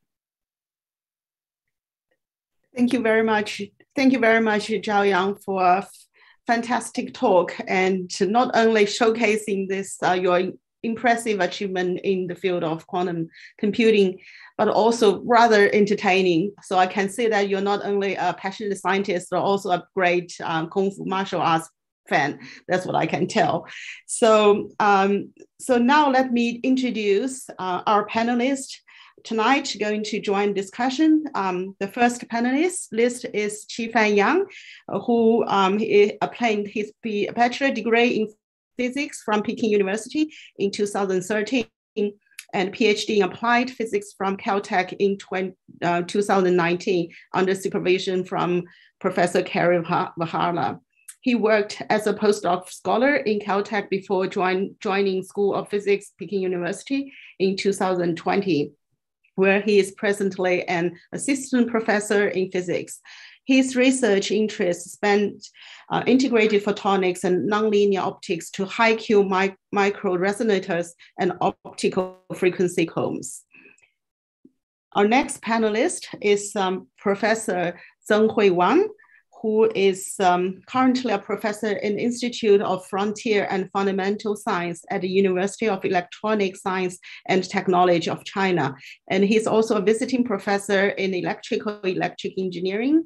Thank you very much. Thank you very much, Zhao Yang, for a fantastic talk, and not only showcasing this your impressive achievement in the field of quantum computing, but also rather entertaining. So I can see that you're not only a passionate scientist, but also a great Kung Fu martial arts fan. That's what I can tell. So, so now let me introduce our panelists tonight going to join discussion. The first panelist list is Qifan Yang, who obtained his bachelor degree in physics from Peking University in 2013 and PhD in applied physics from Caltech in 2019 under supervision from Professor Cary Vajala. He worked as a postdoc scholar in Caltech before joining School of Physics, Peking University in 2020, where he is presently an assistant professor in physics. His research interests span integrated photonics and nonlinear optics to high-Q micro resonators and optical frequency combs. Our next panelist is Professor Zhenghui Wang, who is currently a professor in the Institute of Frontier and Fundamental Science at the University of Electronic Science and Technology of China. And he's also a visiting professor in electrical engineering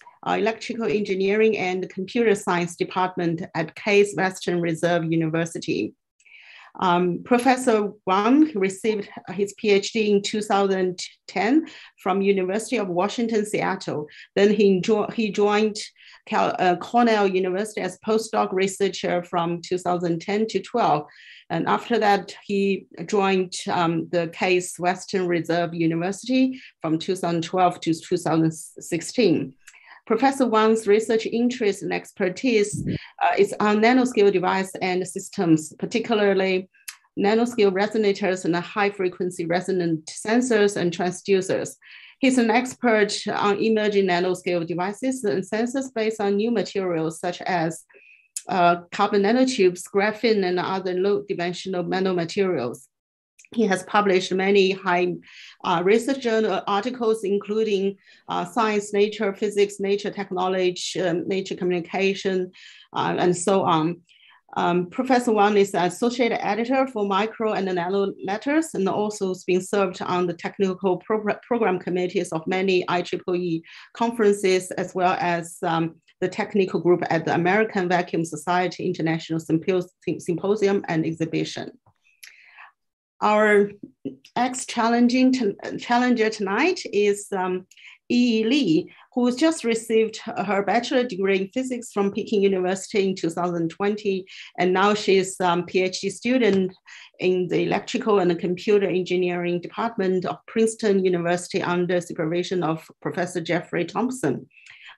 and computer science department at Case Western Reserve University. Professor Wang received his PhD in 2010 from University of Washington, Seattle. Then he joined Cornell University as postdoc researcher from 2010 to 12. And after that, he joined the Case Western Reserve University from 2012 to 2016. Professor Wang's research interest and expertise is on nanoscale device and systems, particularly nanoscale resonators and high-frequency resonant sensors and transducers. He's an expert on emerging nanoscale devices and sensors based on new materials such as carbon nanotubes, graphene, and other low-dimensional nanomaterials. He has published many high research journal articles, including Science, Nature, Physics, Nature Technology, Nature Communication, and so on. Professor Wang is an associate editor for Micro and Nano Letters, and also has been served on the technical program committees of many IEEE conferences, as well as the technical group at the American Vacuum Society International Symposium and Exhibition. Our challenger tonight is Yi Li, who just received her bachelor degree in physics from Peking University in 2020, and now she's a PhD student in the electrical and computer engineering department of Princeton University under supervision of Professor Jeffrey Thompson.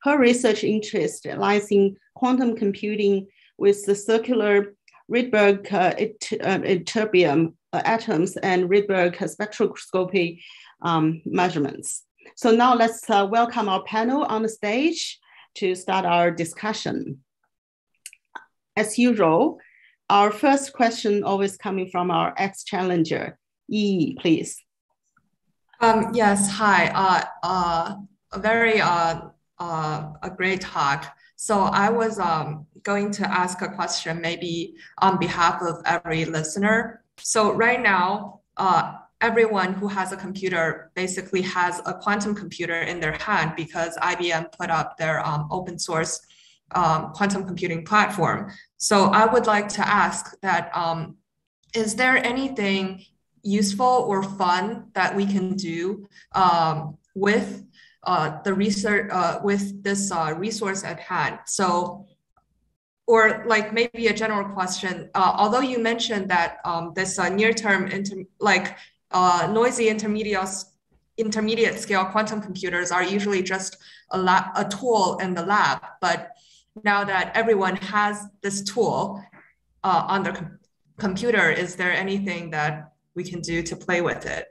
Her research interest lies in quantum computing with the circular Rydberg ytterbium atoms and Rydberg spectroscopy measurements. So now let's welcome our panel on the stage to start our discussion. As usual, our first question always coming from our ex-challenger, Yi, please. Yes, hi. A very a great talk. So I was going to ask a question maybe on behalf of every listener. So right now, everyone who has a computer basically has a quantum computer in their hand because IBM put up their open source quantum computing platform. So I would like to ask that, is there anything useful or fun that we can do with the research, with this resource at hand? So, or like maybe a general question, although you mentioned that this near-term, noisy intermediate scale quantum computers are usually just a tool in the lab, but now that everyone has this tool on their computer, is there anything that we can do to play with it?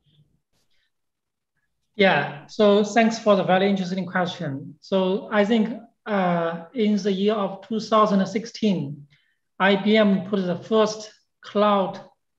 Yeah, so thanks for the very interesting question. So I think in the year of 2016, IBM put the first cloud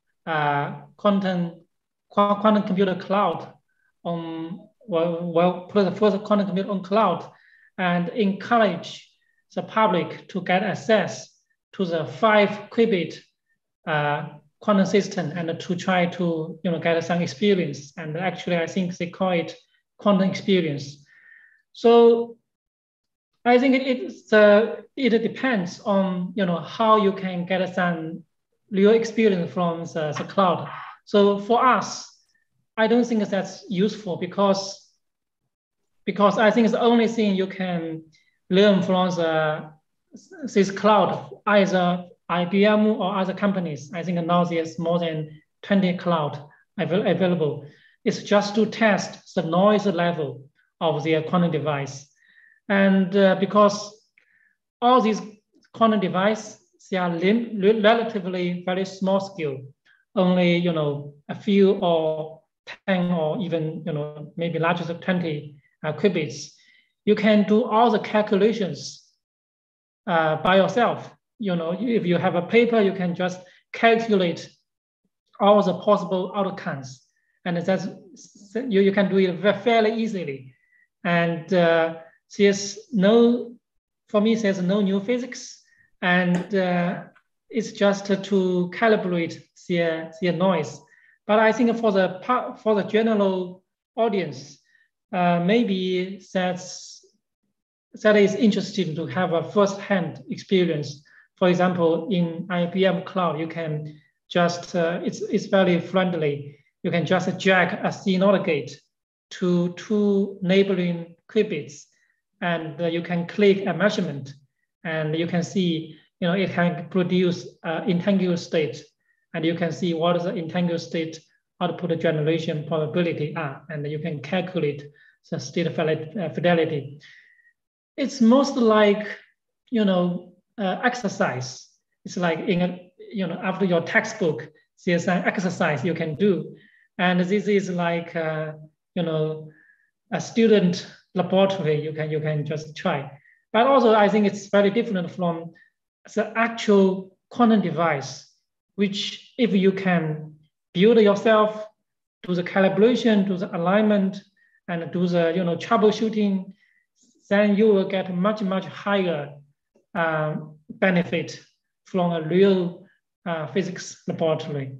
quantum computer cloud on, put the first quantum computer on cloud and encourage the public to get access to the 5 qubit quantum system and to try to get some experience. And actually, I think they call it quantum experience. So I think it depends on how you can get some real experience from the cloud. So for us, I don't think that's useful because I think it's the only thing you can learn from this cloud, either IBM or other companies. I think now there's more than 20 cloud available. It's just to test the noise level of their quantum device. And because all these quantum devices, they are relatively very small scale, only a few or 10 or even maybe larger than 20 qubits. You can do all the calculations by yourself. If you have a paper, you can just calculate all the possible outcomes, and that's you can do it fairly easily. And there's no new physics, and it's just to calibrate their noise. But I think for the general audience, maybe that is interesting to have a first-hand experience. For example, in IBM Cloud, you can just, it's very friendly. You can just drag a CNOT gate to 2 neighboring qubits, and you can click a measurement, and you can see, it can produce entangled state, and you can see what is the entangled state output generation probability are, and you can calculate the state fidelity. It's most like, exercise. It's like after your textbook, there's an exercise you can do. And this is like, a student laboratory you can just try. But also I think it's very different from the actual quantum device, which if you can build yourself, do the calibration, do the alignment, and do the troubleshooting, then you will get much, much higher benefit from a real physics laboratory.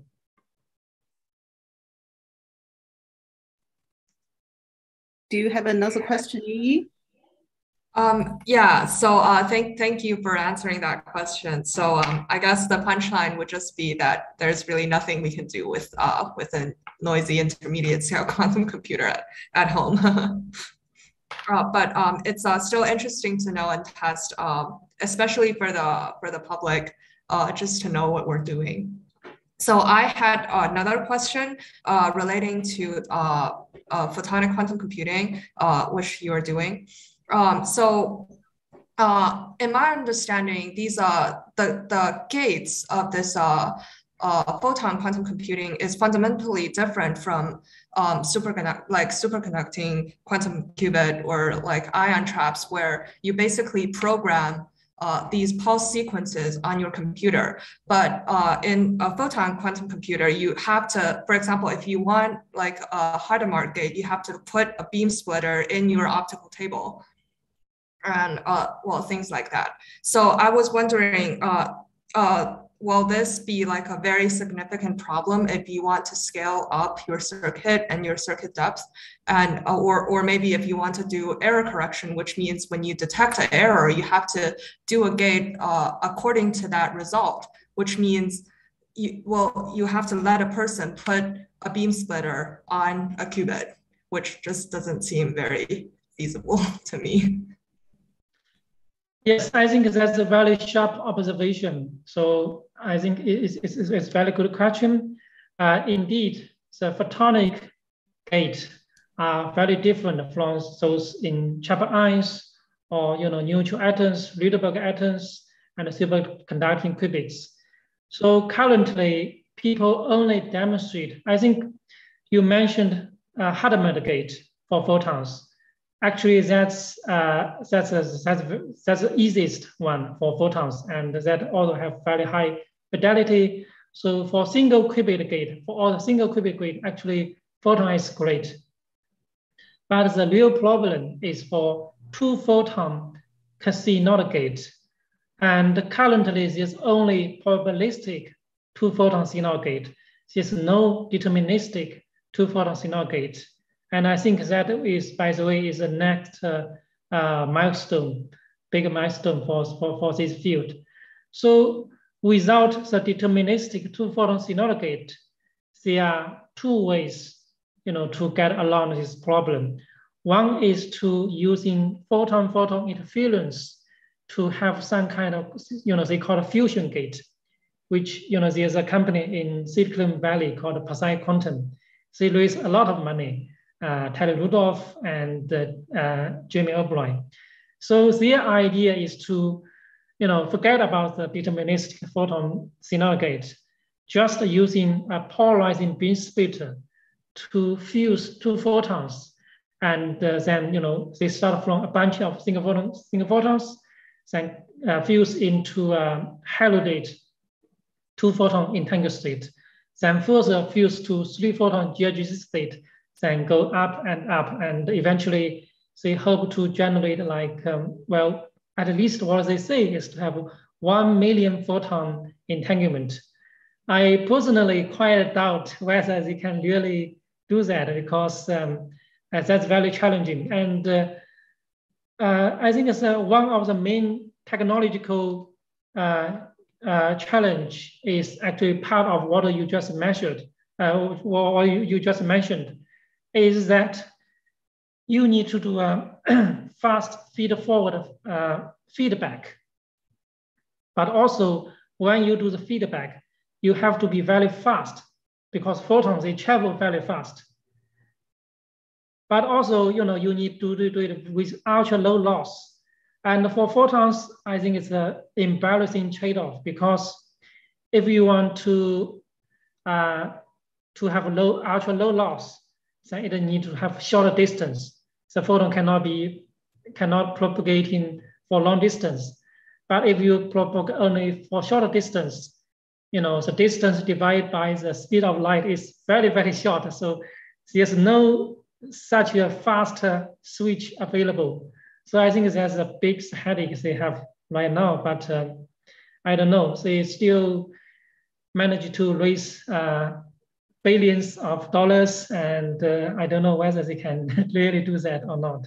Do you have another question, Yi? Yeah, so thank you for answering that question. So I guess the punchline would just be that there's really nothing we can do with a noisy intermediate scale quantum computer at home. But it's still interesting to know and test, especially for the public, just to know what we're doing. So I had another question relating to photonic quantum computing, which you are doing. In my understanding, these are the gates of this photon quantum computing is fundamentally different from superconducting quantum qubit or like ion traps, where you basically program these pulse sequences on your computer. But in a photon quantum computer, you have to, for example, if you want like a Hadamard gate, you have to put a beam splitter in your optical table and well, things like that. So I was wondering, will this be like a very significant problem if you want to scale up your circuit and your circuit depth, and or maybe if you want to do error correction, which means when you detect an error, you have to do a gate according to that result, which means you have to let a person put a beam splitter on a qubit, which just doesn't seem very feasible to me. Yes, I think that's a very sharp observation. So I think it's a very good question. Indeed, the photonic gate are very different from those in trap ions or neutral atoms, Rydberg atoms, and superconducting qubits. So currently, people only demonstrate. I think you mentioned Hadamard gate for photons. Actually, that's the easiest one for photons, and that also have very high fidelity. So for single qubit gate, for all the single qubit gate, actually photon is great. But the real problem is for 2-photon CNOT gate, and currently there's only probabilistic 2-photon CNOT gate. There's no deterministic 2-photon CNOT gate. And I think that is, by the way, is the next milestone, big milestone for this field. So without the deterministic 2-photon CNOT gate, there are two ways, to get around this problem. One is to using photon-photon interference to have some kind of, they call a fusion gate, which, there's a company in Silicon Valley called Psi Quantum. They raise a lot of money. Tyler Rudolph and Jamie O'Brien. So their idea is to, forget about the deterministic photon CNOT gate, just using a polarizing beam splitter to fuse 2 photons, and then they start from a bunch of single photons, then fuse into halogate 2-photon entangled state, then further fuse to 3-photon GLGC state, then go up, and eventually they hope to generate like, well, at least what they say is to have 1 million photon entanglement. I personally quite doubt whether they can really do that, because that's very challenging. And I think it's one of the main technological challenge is actually part of what you just mentioned, is that you need to do a fast feed-forward feedback. But also, when you do the feedback, you have to be very fast, because photons, they travel very fast. But also, you need to do it with ultra low loss. And for photons, I think it's an embarrassing trade-off, because if you want to have ultra low loss, then it needs to have shorter distance. The photon cannot propagate for long distance. But if you propagate only for shorter distance, the distance divided by the speed of light is very, very short. So there's no such a fast switch available. So I think that's a big headache they have right now. But I don't know. They still manage to raise billions of dollars, and I don't know whether they can really do that or not.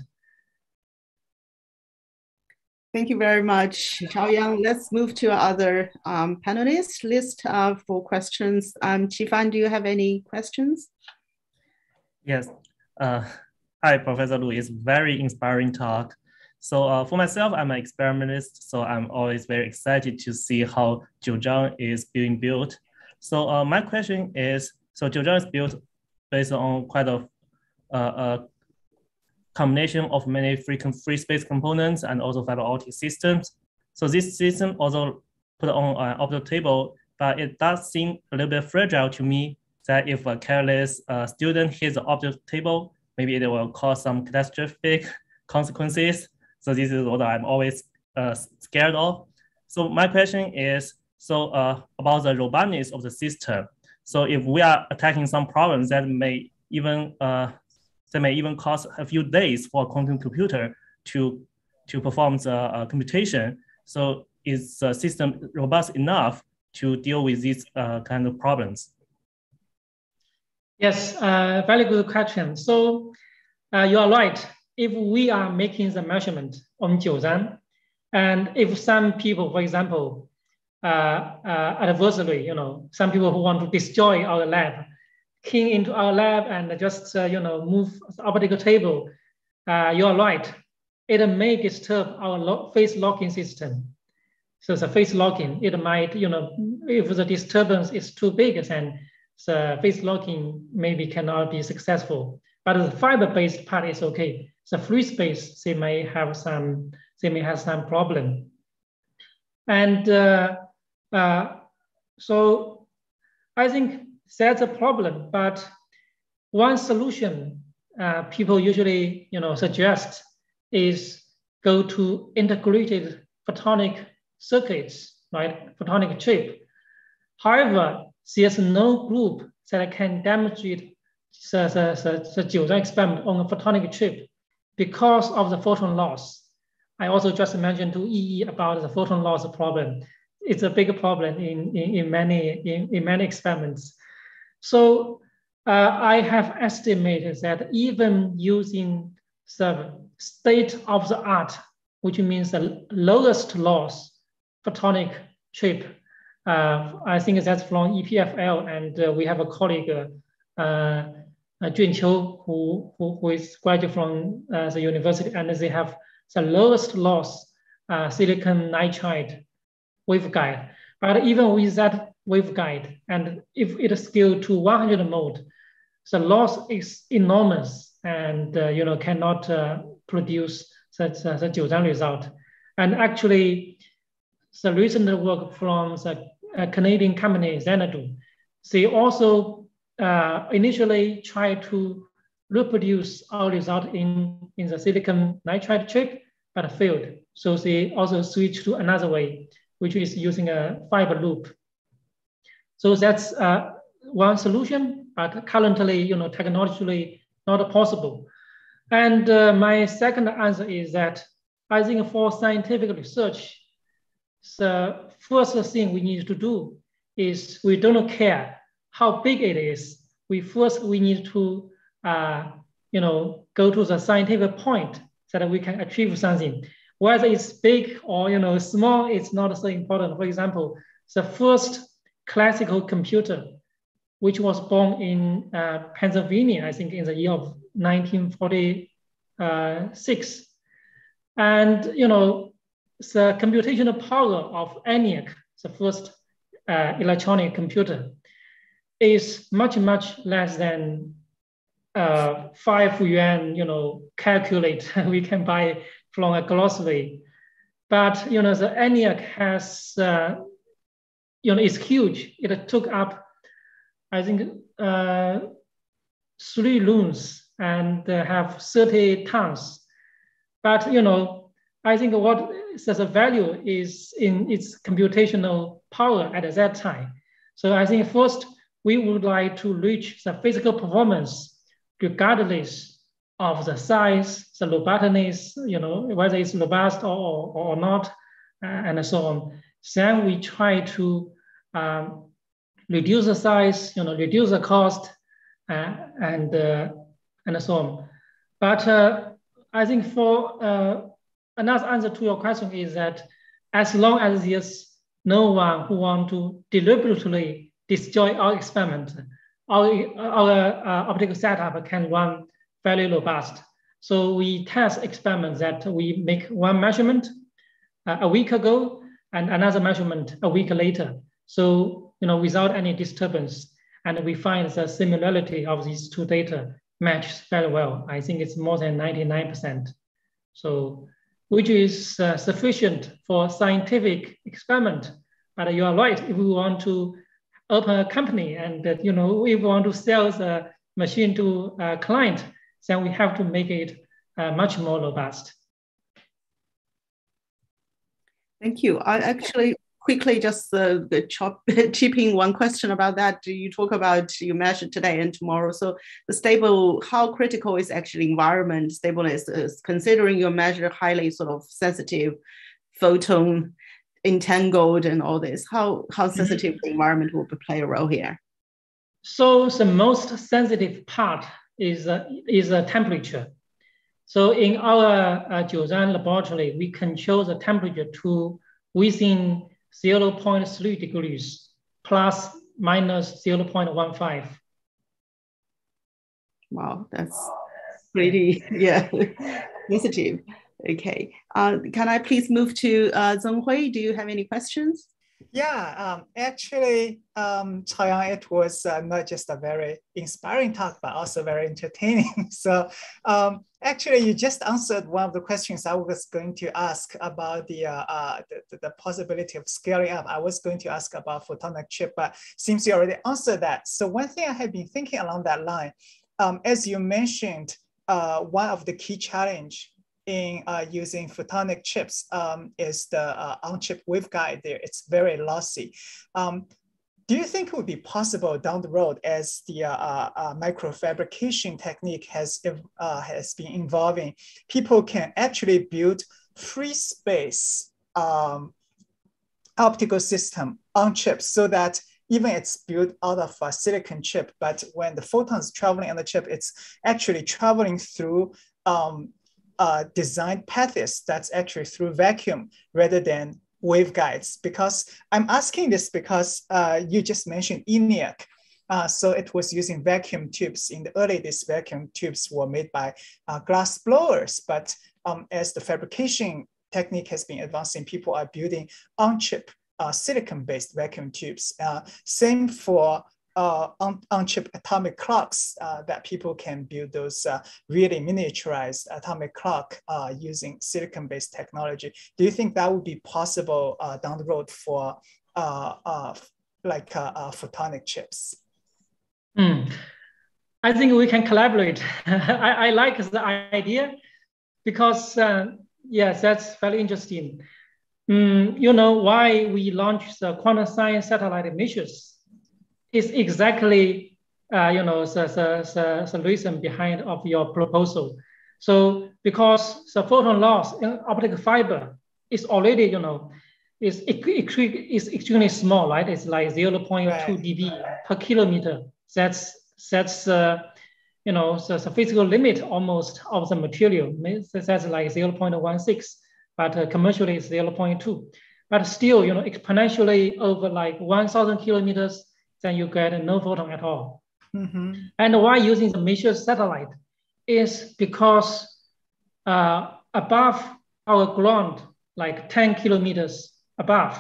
Thank you very much, Chaoyang. Let's move to other panelists list for questions. Qifan, do you have any questions? Yes. Hi, Professor Lu. It's very inspiring talk. So for myself, I'm an experimentalist, so I'm always very excited to see how Jiuzhang is being built. So my question is, so Jiuzhang is built based on quite a combination of many frequent free space components and also fiber optic systems. So this system also put on an optical table, but it does seem a little bit fragile to me that if a careless student hits the optical table, maybe it will cause some catastrophic consequences. So this is what I'm always scared of. So my question is, about the robustness of the system. So if we are attacking some problems that may even cost a few days for a quantum computer to perform the computation. So is the system robust enough to deal with these kind of problems? Yes, very good question. So you are right. If we are making the measurement on Jiuzhan, and if some people, for example, adversary, some people who want to destroy our lab, key into our lab and just move the optical table, you are right. It may disturb our phase locking system. So the phase locking, it might, if the disturbance is too big, then the phase locking maybe cannot be successful. But the fiber-based part is okay. The free space, they may have some problem. And so I think that's a problem. But one solution people usually suggest is go to integrated photonic circuits, right? Photonic chip. However, there's no group that can demonstrate the Jiuzhan experiment on a photonic chip because of the photon loss. I also just mentioned to Yi about the photon loss problem. It's a big problem in many experiments. So I have estimated that even using the state-of-the-art, which means the lowest loss photonic chip, I think that's from EPFL, and we have a colleague, Jun Qiu, who is graduate from the university, and they have the lowest loss silicon nitride waveguide. But even with that waveguide, and if it scales to 100 mode, the loss is enormous and cannot produce such a Jiuzhan result. And actually, the recent work from the Canadian company Xanadu, they also initially tried to reproduce our result in the silicon nitride chip, but failed. So they also switched to another way, which is using a fiber loop. So that's one solution, but currently, technologically not possible. And my second answer is that I think for scientific research, the first thing we need to do is we don't care how big it is. We need to go to the scientific point so that we can achieve something. Whether it's big or small, it's not so important. For example, the first classical computer, which was born in Pennsylvania, I think in the year of 1946, and the computational power of ENIAC, the first electronic computer, is much less than 5 yuan, calculate we can buy from a glossary. But the ENIAC has, it's huge. It took up, I think, 3 rooms and have 30 tons. But I think what the value is in its computational power at that time. So I think first we would like to reach the physical performance regardless of the size, the robustness, whether it's robust or not, and so on. Then we try to reduce the size, reduce the cost, and so on. But I think for another answer to your question is that as long as there's no one who wants to deliberately destroy our experiment, our optical setup can run fairly robust. So we test experiments that we make one measurement a week ago and another measurement a week later. So without any disturbance, and we find the similarity of these two data matches very well. I think it's more than 99%. So, which is sufficient for scientific experiment. But you are right, if we want to open a company and if we want to sell the machine to a client, then we have to make it much more robust. Thank you. I actually quickly just chip in one question about that. You talk about you measure today and tomorrow. So how critical is actually environment stableness, considering you measure highly sort of sensitive photon entangled and all this, how sensitive the environment will play a role here? So the most sensitive part is temperature. So in our Jiuzhan laboratory, we control the temperature to within 0.3 degrees plus minus 0.15. Wow, that's pretty, sensitive. Okay, can I please move to Zhenghui? Do you have any questions? Yeah, actually, Chaoyang, it was not just a very inspiring talk, but also very entertaining. So actually, you just answered one of the questions I was going to ask about the possibility of scaling up. I was going to ask about photonic chip, but seems you already answered that. So one thing I have been thinking along that line, as you mentioned, one of the key challenge in using photonic chips is the on-chip waveguide there. It's very lossy. Do you think it would be possible down the road as the microfabrication technique has been evolving, people can actually build free space optical system on chips so that even it's built out of a silicon chip, but when the photons traveling on the chip, it's actually traveling through designed paths that's actually through vacuum rather than waveguides? Because I'm asking this because you just mentioned ENIAC. So it was using vacuum tubes. In the early days, vacuum tubes were made by glass blowers, but as the fabrication technique has been advancing, people are building on-chip silicon-based vacuum tubes. Same for on-chip atomic clocks that people can build those really miniaturized atomic clock using silicon-based technology. Do you think that would be possible down the road for photonic chips? I think we can collaborate. I like the idea because yes, that's very interesting. Why we launched the quantum science satellite missions is exactly, the reason behind of your proposal. So because the photon loss in optical fiber is already, is extremely small, right? It's like 0.2 dB per kilometer. That's the physical limit almost of the material. That's like 0.16, but commercially it's 0.2. But still, exponentially over like 1,000 kilometers, then you get no photon at all. Mm-hmm. And why using the measured satellite is because above our ground, like 10 kilometers above,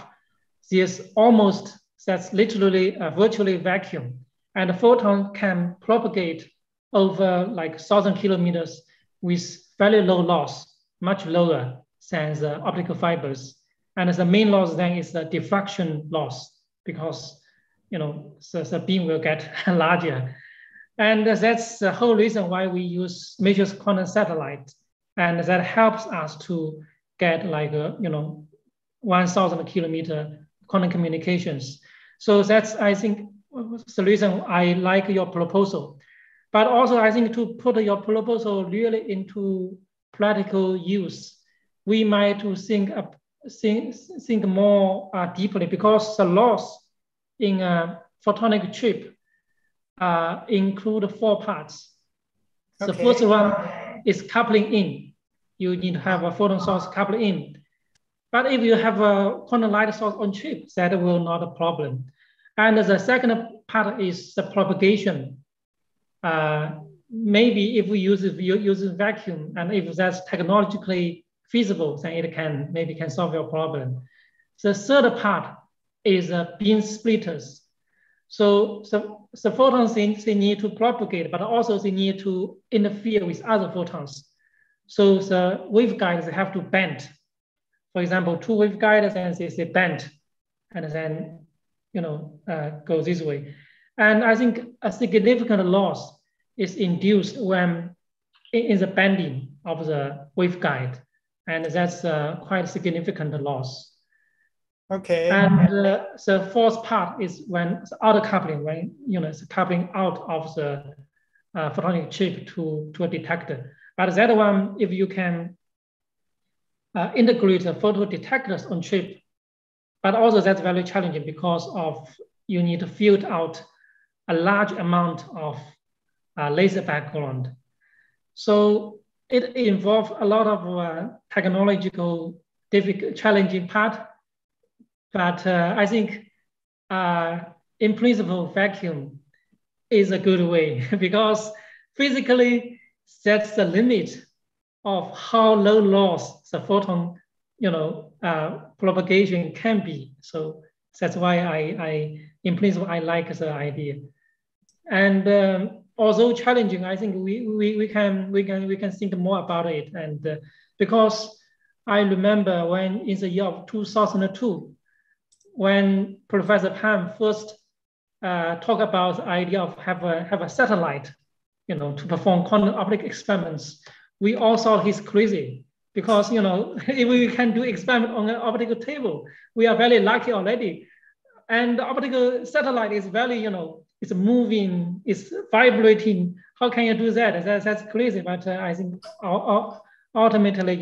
that's literally a virtually vacuum. And the photon can propagate over like 1,000 kilometers with very low loss, much lower than the optical fibers. And the main loss then is the diffraction loss because the beam will get larger. And that's the whole reason why we use measured quantum satellite. And that helps us to get like, 1,000 kilometer quantum communications. So that's, I think, the reason I like your proposal. But also I think to put your proposal really into practical use, we might think more deeply because the loss in a photonic chip include 4 parts. Okay. The first one is coupling in. You need to have a photon source coupled in. But if you have a quantum light source on chip, that will not a problem. And the second part is the propagation. Maybe if we use vacuum, and if that's technologically feasible, then it can solve your problem. The third part is beam splitters. So photons, they need to propagate, but also they need to interfere with other photons. So the waveguides have to bend. For example, two waveguides, and they bend, and then go this way. And I think a significant loss is induced when in the bending of the waveguide, and that's quite significant loss. Okay. And the fourth part is when the outer coupling, when it's coupling out of the photonic chip to a detector. But that one, if you can integrate the photodetectors on chip, but also that's very challenging because of you need to filter out a large amount of laser background. So it involves a lot of technological challenging part. But I think in principle, vacuum is a good way because physically that's the limit of how low loss the photon, propagation can be. So that's why in principle, I like the idea. And although challenging, I think we can think more about it. And because I remember when in the year of 2002, when Professor Pan first talked about the idea of have a satellite, to perform quantum optic experiments, we all thought he's crazy because if we can do experiment on an optical table, we are very lucky already. And the optical satellite is very, it's moving, it's vibrating. How can you do that? That's crazy. But I think ultimately,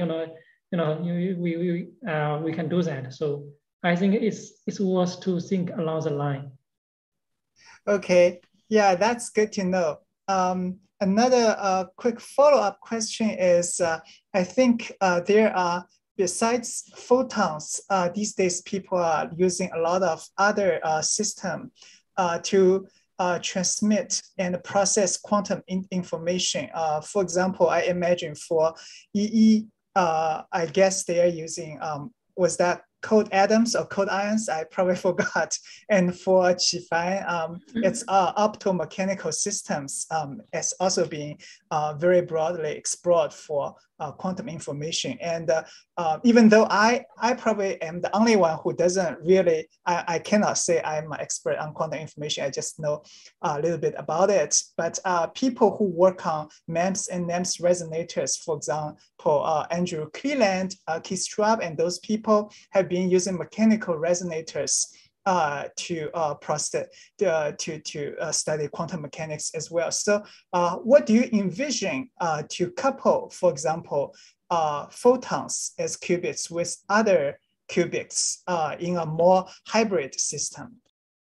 we can do that. So I think it's worth to think along the line. Okay, yeah, that's good to know. Another quick follow-up question is, I think there are, besides photons, these days people are using a lot of other systems to transmit and process quantum information. For example, I imagine for EE, I guess they are using, was that cold atoms or cold ions? I probably forgot. And for Qifan, it's optomechanical systems as also being very broadly explored for quantum information. And even though I probably am the only one who doesn't really, I cannot say I'm an expert on quantum information. I just know a little bit about it. But people who work on MEMS and NEMS resonators, for example, Andrew Cleland, Keith Straub, and those people have been using mechanical resonators to process, to study quantum mechanics as well. So what do you envision to couple, for example, photons as qubits with other qubits in a more hybrid system?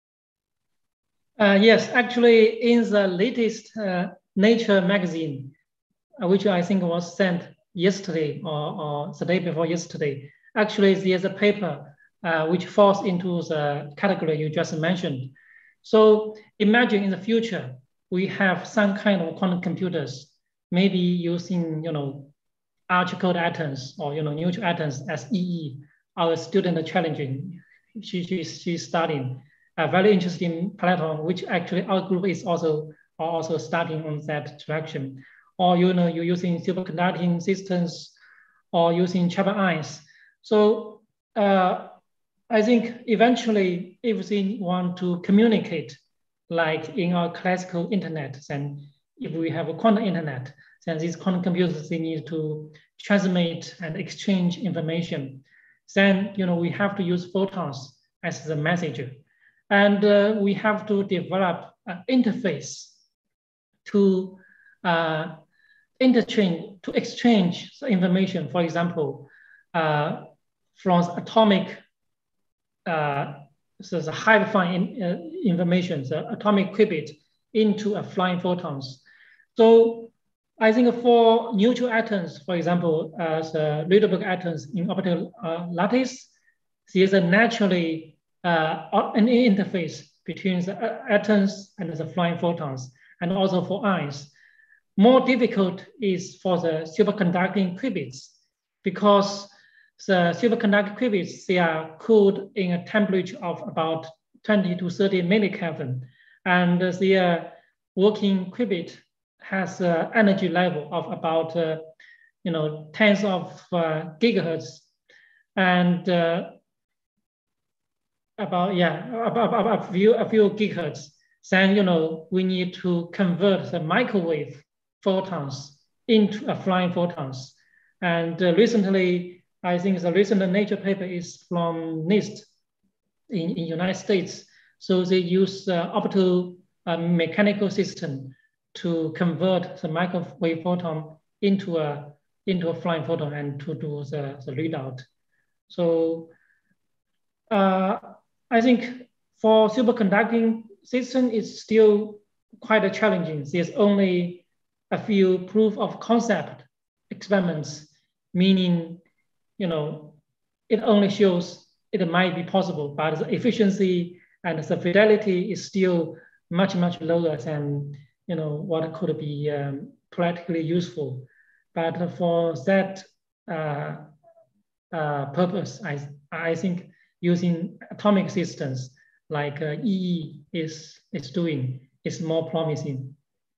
Yes, actually in the latest Nature magazine, which I think was sent yesterday or the day before yesterday, actually there's a paper which falls into the category you just mentioned. So imagine in the future, we have some kind of quantum computers, maybe using, archicode atoms or, neutral atoms as EE. Our student challenging, she's studying a very interesting platform, which actually our group is also starting on that direction. Or, you're using superconducting systems or using trapped ions. So, I think eventually, if we want to communicate, like in our classical internet, then if we have a quantum internet, then these quantum computers, they need to transmit and exchange information. Then, we have to use photons as the messenger. And we have to develop an interface to exchange the information, for example, from atomic, so the hive flying information, the atomic qubit into a flying photons. So I think for neutral atoms, for example, the Rydberg atoms in optical lattice, there's a naturally an interface between the atoms and the flying photons, and also for ions. More difficult is for the superconducting qubits, because the superconducting qubits, they are cooled in a temperature of about 20 to 30 millikelvin. And the working qubit has an energy level of about tens of gigahertz, and about a few gigahertz. Then we need to convert the microwave photons into flying photons. And recently, I think the recent Nature paper is from NIST in United States. So they use optical mechanical system to convert the microwave photon into a flying photon and to do the readout. So I think for superconducting system, it's still quite challenging. There's only a few proof of concept experiments, meaning, it only shows it might be possible, but the efficiency and the fidelity is still much, much lower than, what could be practically useful. But for that purpose, I think using atomic systems like EE is more promising.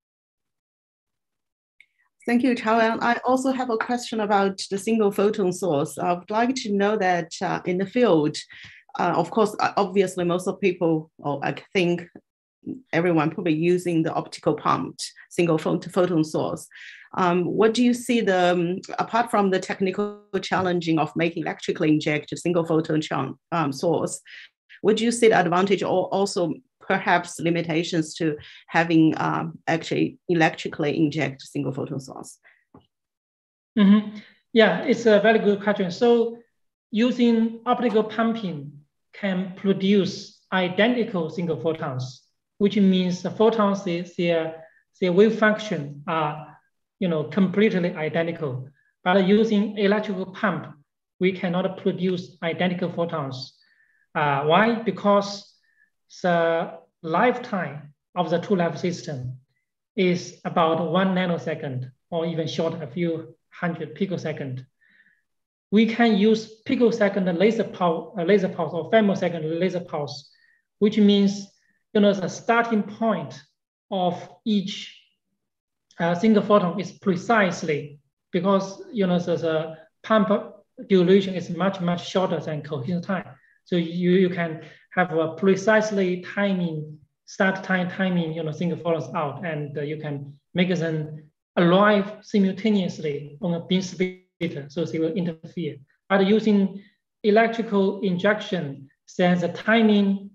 Thank you, Chaoyang. I also have a question about the single photon source. I would like to know that in the field, of course, obviously most of people, or I think everyone probably using the optical pumped single photon source. What do you see apart from the technical challenging of making electrically injected single photon source, would you see the advantage or also perhaps limitations to having actually electrically inject single photon source? Mm-hmm. Yeah, it's a very good question. So using optical pumping can produce identical single photons, which means the photons, their wave function are completely identical. But using electrical pump, we cannot produce identical photons. Why? Because the lifetime of the two-level system is about 1 nanosecond or even short, a few hundred picoseconds. We can use picosecond laser pulse or femtosecond laser pulse, which means the starting point of each single photon is precisely because the pump duration is much, much shorter than cohesion time. So you can have a precisely start timing, single photons out, and you can make them arrive simultaneously on a beam splitter, so they will interfere. But using electrical injection, then the timing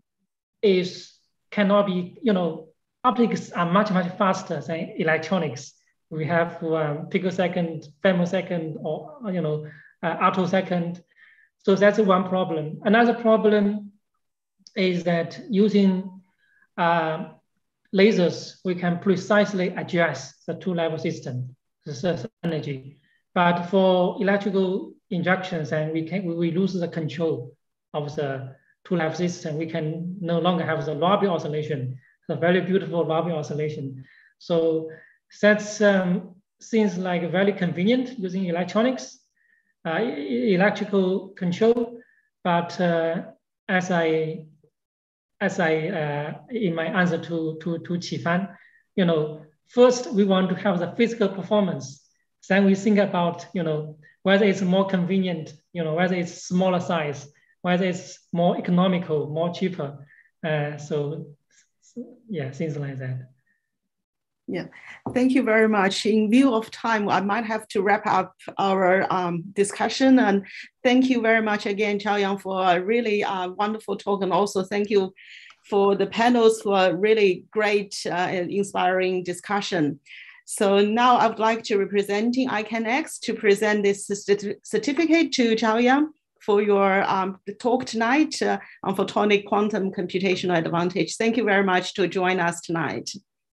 cannot be, optics are much, much faster than electronics. We have picosecond, femtosecond, or attosecond. So that's one problem. Another problem is that using lasers, we can precisely adjust the two-level system, the energy. But for electrical injections, and we lose the control of the two-level system. We can no longer have the Rabi oscillation, the very beautiful Rabi oscillation. So that seems like very convenient using electronics, electrical control. But as I in my answer to Qifan, first we want to have the physical performance. Then we think about whether it's more convenient, whether it's smaller size, whether it's more economical, more cheaper. So yeah, things like that. Yeah, thank you very much. In view of time, I might have to wrap up our discussion. And thank you very much again, Chaoyang, for a really wonderful talk. And also thank you for the panels for a really great and inspiring discussion. So now I would like to representing ICANX to present this certificate to Chaoyang for your talk tonight on photonic quantum computational advantage. Thank you very much to join us tonight.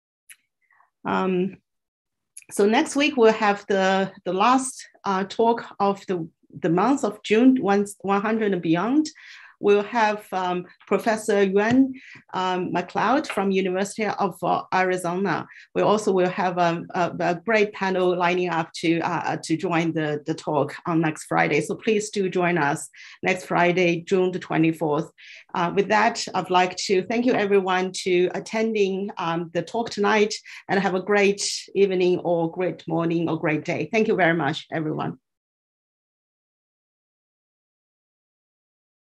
So next week we'll have the last talk of the month of June 100 and beyond we'll have Professor Yuan McLeod from University of Arizona. We also will have a great panel lining up to join the talk on next Friday. So please do join us next Friday, June the 24th. With that, I'd like to thank you everyone to attending the talk tonight, and have a great evening or great morning or great day. Thank you very much, everyone.